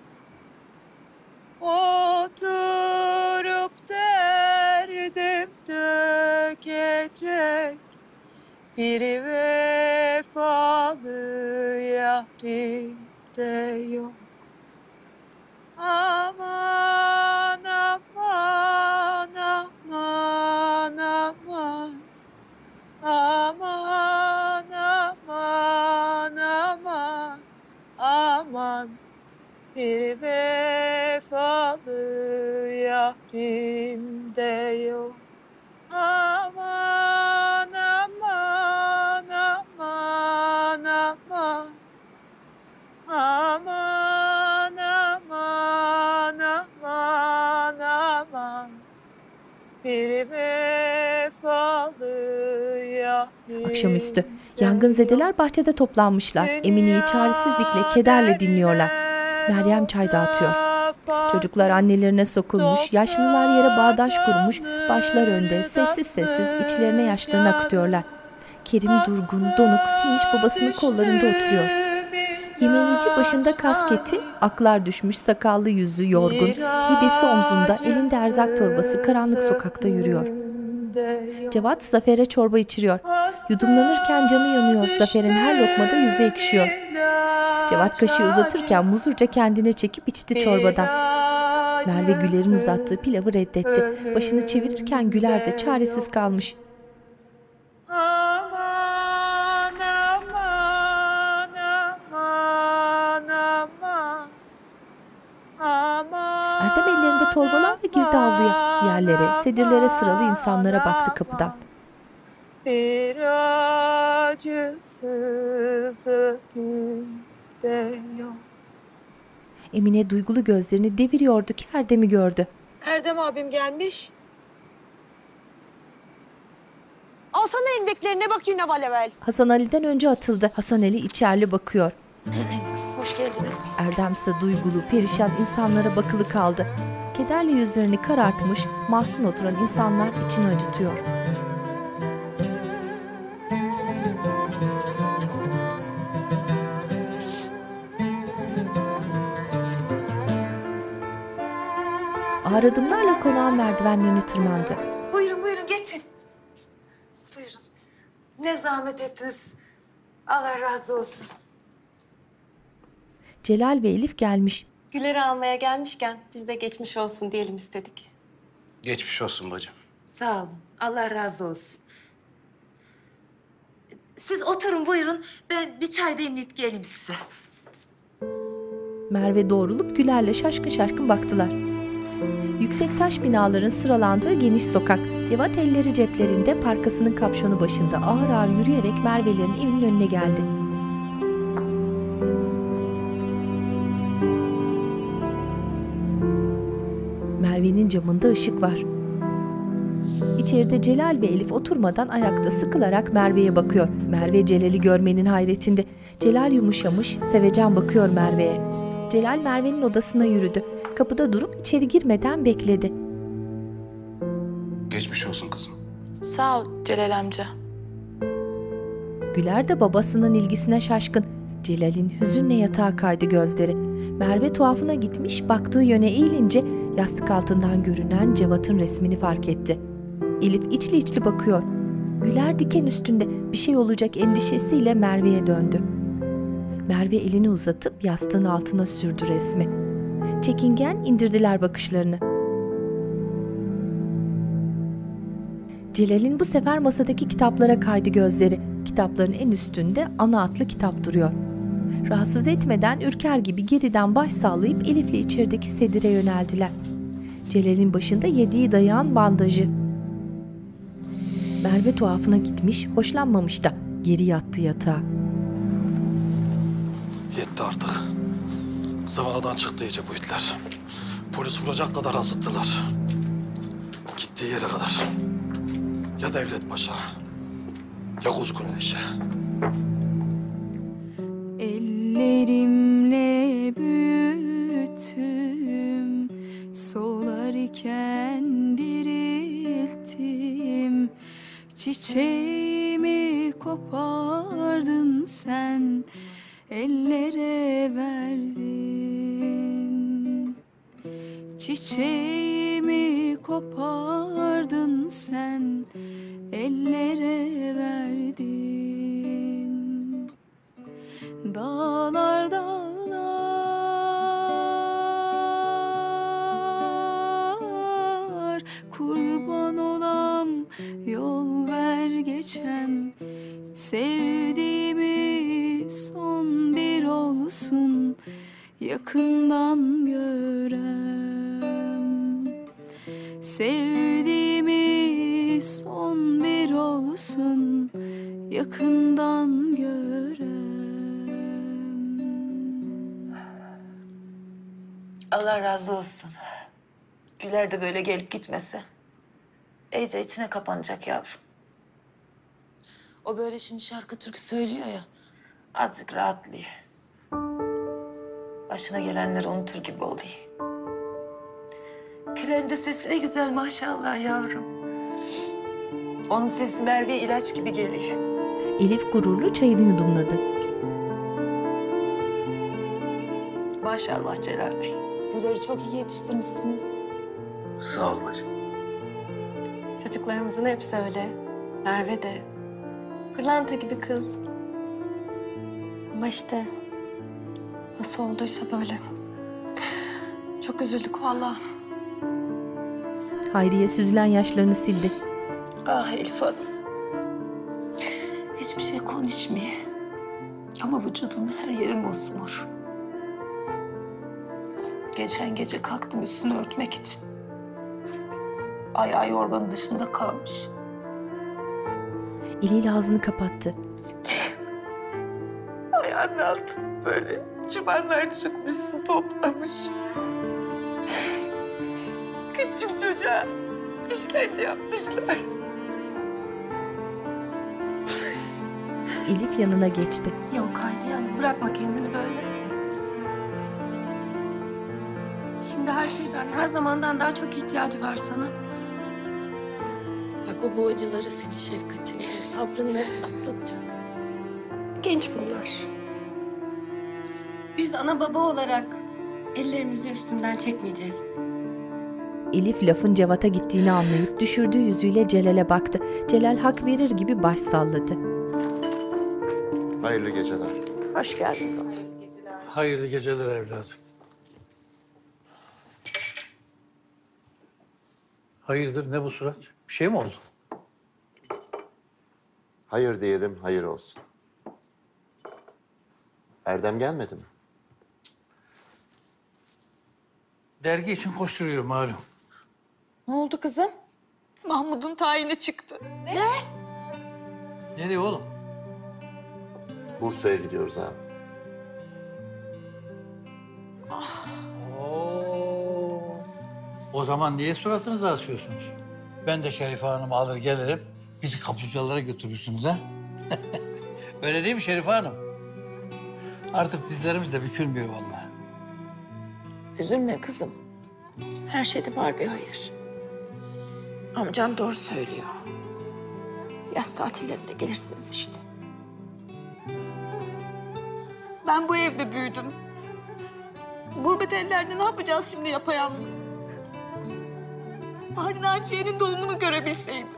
Oturup derdim dökecek, bir vefalı yarim de yok. Aman aman aman aman. aman bir vefalı yarim de yok. Aman aman aman aman aman aman aman aman bir vefalı yarim. Akşamüstü yangınzedeler bahçede toplanmışlar. Emine'yi çaresizlikle, kederle dinliyorlar. Meryem çay dağıtıyor. Çocuklar annelerine sokulmuş, yaşlılar yere bağdaş kurmuş, başlar önde, sessiz sessiz içlerine yaşlarını akıtıyorlar. Kerim durgun, donuk, sinmiş babasının kollarında oturuyor. Yemenci başında kasketi, aklar düşmüş sakallı yüzü yorgun, hebesi omzunda, elinde erzak torbası karanlık sokakta yürüyor. Cevat Zafer'e çorba içiriyor. Yudumlanırken canı yanıyor, Zafer'in her lokmada yüzü ekşiyor. Cevat kaşığı uzatırken muzurca kendine çekip içti çorbadan. Merve Güler'in uzattığı pilavı reddetti. Başını çevirirken Güler de çaresiz kalmış. Aman aman aman aman aman. Erdem ellerinde torbalarla girdi avluya. Yerlere, sedirlere sıralı insanlara baktı kapıdan. Bir acısız ölüm de yok. Emine duygulu gözlerini deviriyordu ki Erdem'i gördü. Erdem abim gelmiş. Alsana elindekilerine bak yine valevel. Hasan Ali'den önce atıldı. Hasan Ali içerli bakıyor. Hoş geldin. Erdem ise duygulu, perişan insanlara bakılı kaldı. Kederle yüzlerini karartmış, mahzun oturan insanlar içini acıtıyor. Ağır adımlarla konağın merdivenlerini tırmandı. Buyurun buyurun geçin. Buyurun. Ne zahmet ettiniz. Allah razı olsun. Celal ve Elif gelmiş. Güler'i almaya gelmişken biz de geçmiş olsun diyelim istedik. Geçmiş olsun bacım. Sağ olun. Allah razı olsun. Siz oturun buyurun. Ben bir çay demleyip geleyim size. Merve doğrulup Güler'le şaşkın şaşkın baktılar. Yüksek taş binaların sıralandığı geniş sokak. Cevat elleri ceplerinde, parkasının kapşonu başında ağır ağır yürüyerek Merve'lerin evinin önüne geldi. Merve'nin camında ışık var. İçeride Celal ve Elif oturmadan ayakta sıkılarak Merve'ye bakıyor. Merve Celal'i görmenin hayretinde. Celal yumuşamış, sevecen bakıyor Merve'ye. Celal Merve'nin odasına yürüdü. Kapıda durup içeri girmeden bekledi. Geçmiş olsun kızım. Sağ ol Celal amca. Güler de babasının ilgisine şaşkın. Celal'in hüzünle yatağa kaydı gözleri. Merve tuhafına gitmiş, baktığı yöne eğilince yastık altından görünen Cevat'ın resmini fark etti. Elif içli içli bakıyor. Güler diken üstünde bir şey olacak endişesiyle Merve'ye döndü. Merve elini uzatıp yastığın altına sürdü resmi. Çekingen indirdiler bakışlarını. Celal'in bu sefer masadaki kitaplara kaydı gözleri. Kitapların en üstünde Ana adlı kitap duruyor. Rahatsız etmeden ürker gibi geriden baş sallayıp Elif'le içerideki sedire yöneldiler. Celal'in başında yediği dayağın bandajı. Merve tuhafına gitmiş, hoşlanmamış da geri yattı yatağa. Yetti artık. Zıvanadan çıktı iyice bu itler. Polis vuracak kadar azıttılar. Gittiği yere kadar. Ya Devlet Paşa, ya Kuzgun Leşe. Ellerimle büyüttüm, solar iken dirilttim. Çiçeğimi kopardın sen, ellere verdin. Çiçeğimi kopardın sen, ellere verdin. Dağlar dağlar, kurban olam, yol ver geçem. Sevdiğimi son bir ol olsun, yakından görem. Sevdiğimi son bir olsun, yakından görem. Allah razı olsun. Güler de böyle gelip gitmese iyice içine kapanacak yavrum. O böyle şimdi şarkı türkü söylüyor ya, azıcık rahatlıyor. Başına gelenleri unutur gibi oluyor. Güler'in de sesi ne güzel maşallah yavrum. Onun sesi Merve'ye ilaç gibi geliyor. Elif gururlu çayını yudumladı. Maşallah Celal Bey. Güler'i çok iyi yetiştirmişsiniz. Sağ ol bacım. Çocuklarımızın hepsi öyle. Merve de. Pırlanta gibi kız. Ama işte nasıl olduysa böyle. Çok üzüldük vallahi. Hayriye süzülen yaşlarını sildi. Ah Elif Hanım. Hiçbir şey konuşmuyor. Ama vücudun her yeri mosmor. Geçen gece kalktım üstünü örtmek için. Ayağı yorganın dışında kalmış. Eliyle ağzını kapattı. Ayağının altına böyle çıbanlar çıkmış, su toplamış. Küçük çocuğa işkence yapmışlar. Elif yanına geçti. Yok Hayriye Hanım, bırakma kendini böyle. Şimdi her şeyden, her zamandan daha çok ihtiyacı var sana. Bak o bu acıları senin şefkatinle, sabrınla atlatacak. Genç bunlar. Biz ana baba olarak ellerimizi üstünden çekmeyeceğiz. Elif lafın Cevat'a gittiğini anlayıp düşürdüğü yüzüyle Celal'e baktı. Celal hak verir gibi baş salladı. Hayırlı geceler. Hoş geldiniz oğlum. Hayırlı geceler evladım. Hayırdır, ne bu surat? Bir şey mi oldu? Hayır diyelim, hayır olsun. Erdem gelmedi mi? Dergi için koşturuyorum malum. Ne oldu kızım? Mahmud'un tayini çıktı. Ne? Nereye oğlum? Bursa'ya gidiyoruz abi. O zaman niye suratınızı asıyorsunuz? Ben de Şerife Hanım'ı alır gelirim. Bizi kaplıcalara götürürsünüz ha? Öyle değil mi Şerife Hanım? Artık dizlerimiz de bükülmüyor vallahi. Üzülme kızım. Her şeyde var bir hayır. Amcan doğru söylüyor. Yaz tatillerinde gelirsiniz işte. Ben bu evde büyüdüm. Gurbet ellerde ne yapacağız şimdi yapayalnız? Bari Naciye'nin doğumunu görebilseydim.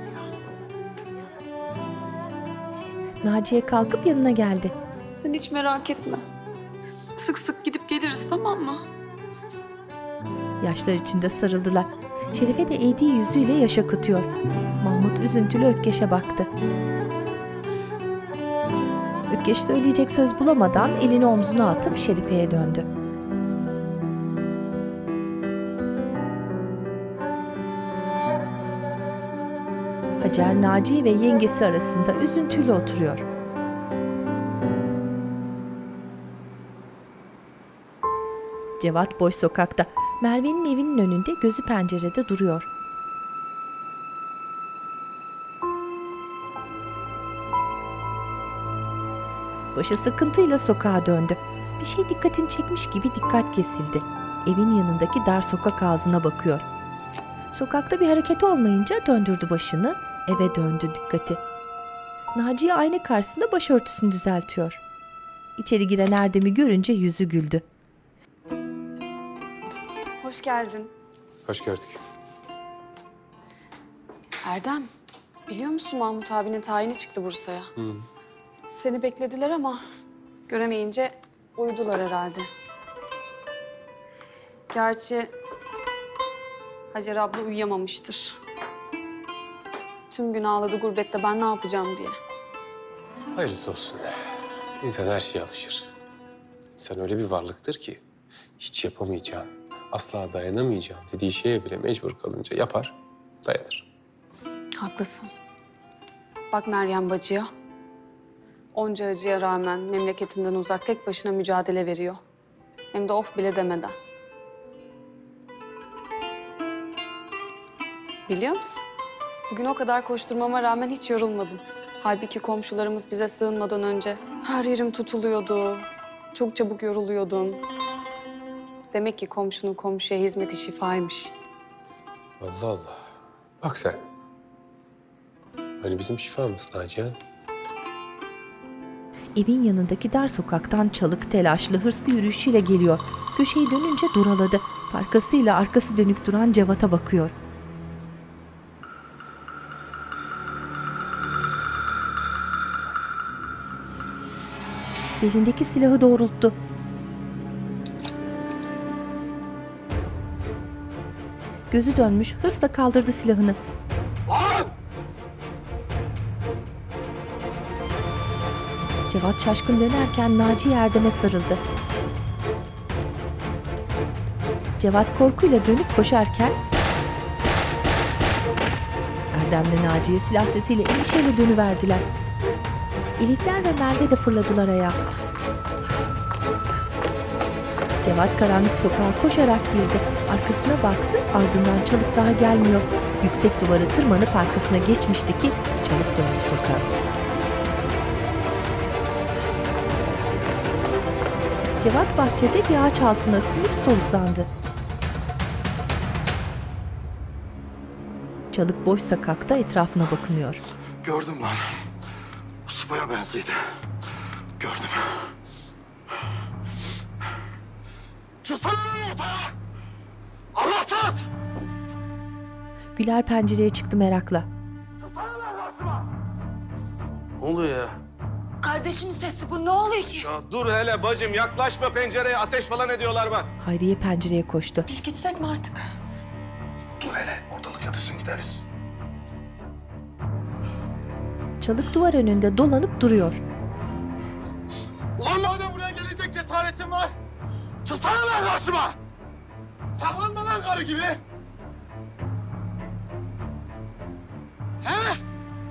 Naciye kalkıp yanına geldi. Sen hiç merak etme. Sık sık gidip geliriz, tamam mı? Yaşlar içinde sarıldılar. Şerife de eğdiği yüzüyle yaş akıtıyor. Mahmut üzüntülü Ökkeş'e baktı. Ökkeş söyleyecek söz bulamadan elini omzuna atıp Şerife'ye döndü. Hacer, Naci ve yengesi arasında üzüntüyle oturuyor. Cevat boş sokakta. Merve'nin evinin önünde, gözü pencerede duruyor. Başı sıkıntıyla sokağa döndü. Bir şey dikkatini çekmiş gibi dikkat kesildi. Evin yanındaki dar sokak ağzına bakıyor. Sokakta bir hareket olmayınca döndürdü başını, eve döndü dikkati. Naciye ayna karşısında başörtüsünü düzeltiyor. İçeri giren Erdem'i görünce yüzü güldü. Hoş geldin. Hoş gördük. Erdem, biliyor musun Mahmut abinin tayini çıktı Bursa'ya. Seni beklediler ama göremeyince uyudular herhalde. Gerçi Hacer abla uyuyamamıştır. Tüm gün ağladı gurbette, ben ne yapacağım diye. Hayırlısı olsun. İnsan her şeye alışır. İnsan öyle bir varlıktır ki hiç yapamayacağın, asla dayanamayacağın dediği şeye bile mecbur kalınca yapar, dayanır. Haklısın. Bak Meryem bacıya. Onca acıya rağmen memleketinden uzak tek başına mücadele veriyor. Hem de of bile demeden. Biliyor musun? Bugün o kadar koşturmama rağmen hiç yorulmadım. Halbuki komşularımız bize sığınmadan önce her yerim tutuluyordu. Çok çabuk yoruluyordum. Demek ki komşunun komşuya hizmeti şifaymış. Allah Allah. Bak sen. Hani bizim şifamız Nacihan. Evin yanındaki dar sokaktan Çalık telaşlı, hırslı yürüyüşüyle geliyor. Köşeyi dönünce duraladı. Parkasıyla arkası dönük duran Cevat'a bakıyor. Belindeki silahı doğrulttu. Gözü dönmüş, hırsla kaldırdı silahını. Cevat şaşkın dönerken Naci Erdem'e sarıldı. Cevat korkuyla dönüp koşarken Erdem'le Naci'ye silah sesiyle endişeyle dönüverdiler. Elifler ve Merve de fırladılar ayağa. Cevat karanlık sokağa koşarak girdi. Arkasına baktı, ardından Çalık daha gelmiyor. Yüksek duvara tırmanıp arkasına geçmişti ki Çalık döndü sokağa. Cevat bahçede bir ağaç altına sınıp soluklandı. Çalık boş sokakta etrafına bakınıyor. Gördüm lan. Bu sıpaya benziydi. Gördüm. Çıksana lan ortaya! Allahsız! Güler pencereye çıktı merakla. Ne oluyor ya? Kardeşimin sesi bu, ne oluyor ki? Ya dur hele bacım, yaklaşma pencereye, ateş falan ediyorlar bak. Hayriye pencereye koştu. Biz gitsek mi artık? Dur hele, ortalık yatışsın gideriz. Çalık duvar önünde dolanıp duruyor. Ulan madem buraya gelecek cesaretin var, çıksana lan karşıma! Saklanma lan karı gibi! He?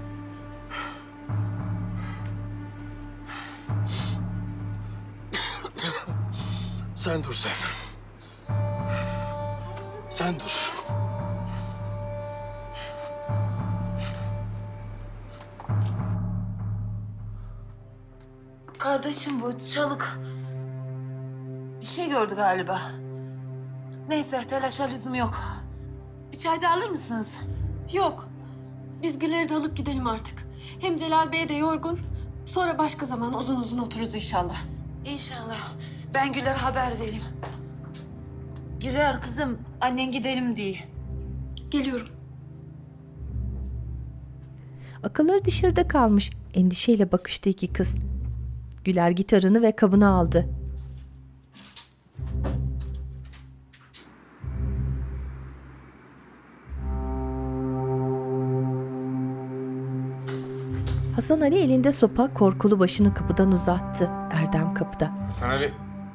Sen dur sen. Sen dur. Kardeşim bu Çalık. Bir şey gördü galiba. Neyse telaşa lüzum yok. Bir çay da alır mısınız? Yok. Biz Güler'i de alıp gidelim artık. Hem Celal Bey de yorgun. Sonra başka zaman uzun uzun otururuz inşallah. İnşallah. Ben Güler'e haber vereyim. Güler kızım, annen gidelim diye. Geliyorum. Akılları dışarıda kalmış. Endişeyle bakıştı iki kız. Güler gitarını ve kabını aldı. Hasan Ali elinde sopa, korkulu başını kapıdan uzattı. Erdem kapıda. Hasan Ali.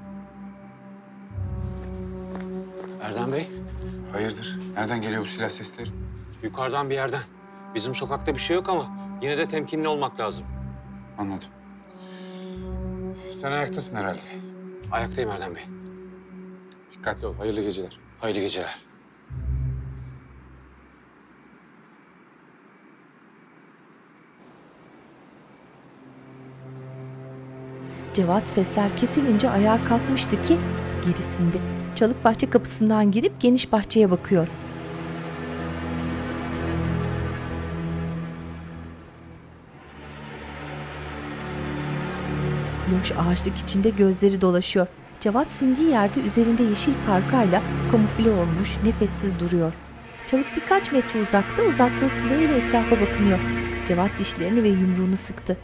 Erdem Bey, Hayırdır? Nereden geliyor bu silah sesleri? yukarıdan bir yerden. Bizim sokakta bir şey yok ama yine de temkinli olmak lazım. Anladım. Sen ayaktasın herhalde. Ayaktayım Erdem Bey. Dikkatli ol. Hayırlı geceler. Hayırlı geceler. Cevat sesler kesilince ayağa kalkmıştı ki gerisinde. Çalık bahçe kapısından girip geniş bahçeye bakıyor. Loş ağaçlık içinde gözleri dolaşıyor. Cevat sindiği yerde üzerinde yeşil parkayla kamufle olmuş, nefessiz duruyor. Çalık birkaç metre uzakta uzattığı silahıyla etrafa bakınıyor. Cevat dişlerini ve yumruğunu sıktı.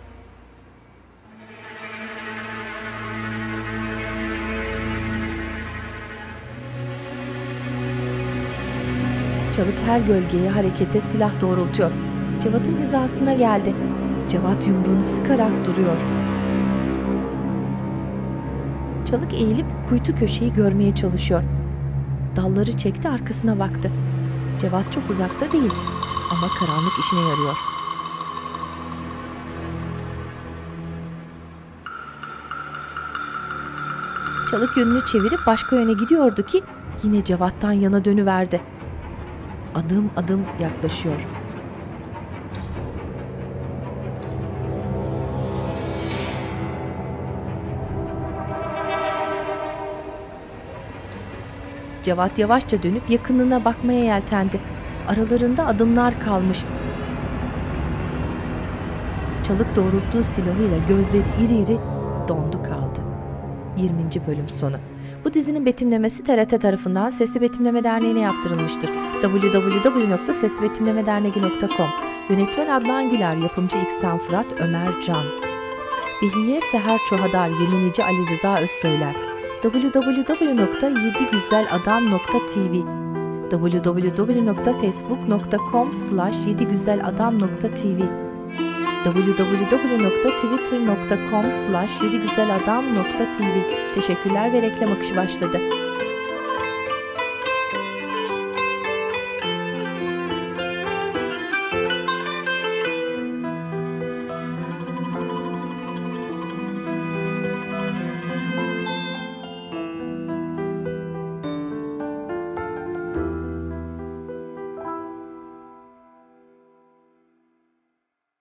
Çalık her gölgeye, harekete silah doğrultuyor. Cevat'ın hizasına geldi. Cevat yumruğunu sıkarak duruyor. Çalık eğilip kuytu köşeyi görmeye çalışıyor. Dalları çekti, arkasına baktı. Cevat çok uzakta değil ama karanlık işine yarıyor. Çalık yönünü çevirip başka yöne gidiyordu ki yine Cevat'tan yana dönüverdi. Adım adım yaklaşıyor. Cevat yavaşça dönüp yakınına bakmaya yeltendi. Aralarında adımlar kalmış. Çalık doğrulttuğu silahıyla gözleri iri iri dondu kaldı. 20. bölüm sonu. Bu dizinin betimlemesi TRT tarafından Sesli Betimleme Derneği'ne yaptırılmıştır. www.seslibetimlemederneği.com. Yönetmen Adnan Güler, yapımcı İksen Fırat, Ömer Can. Behiye Seher Çohadar, Yeminici Ali Rıza Özsöyler. www.yedigüzeladam.tv, www.facebook.com/yedigüzeladam.tv, www.twitter.com/yedigüzeladam.tv. Teşekkürler ve reklam akışı başladı.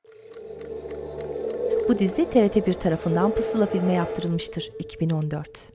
Bu dizi TRT1 tarafından Pusula filme yaptırılmıştır. 2014.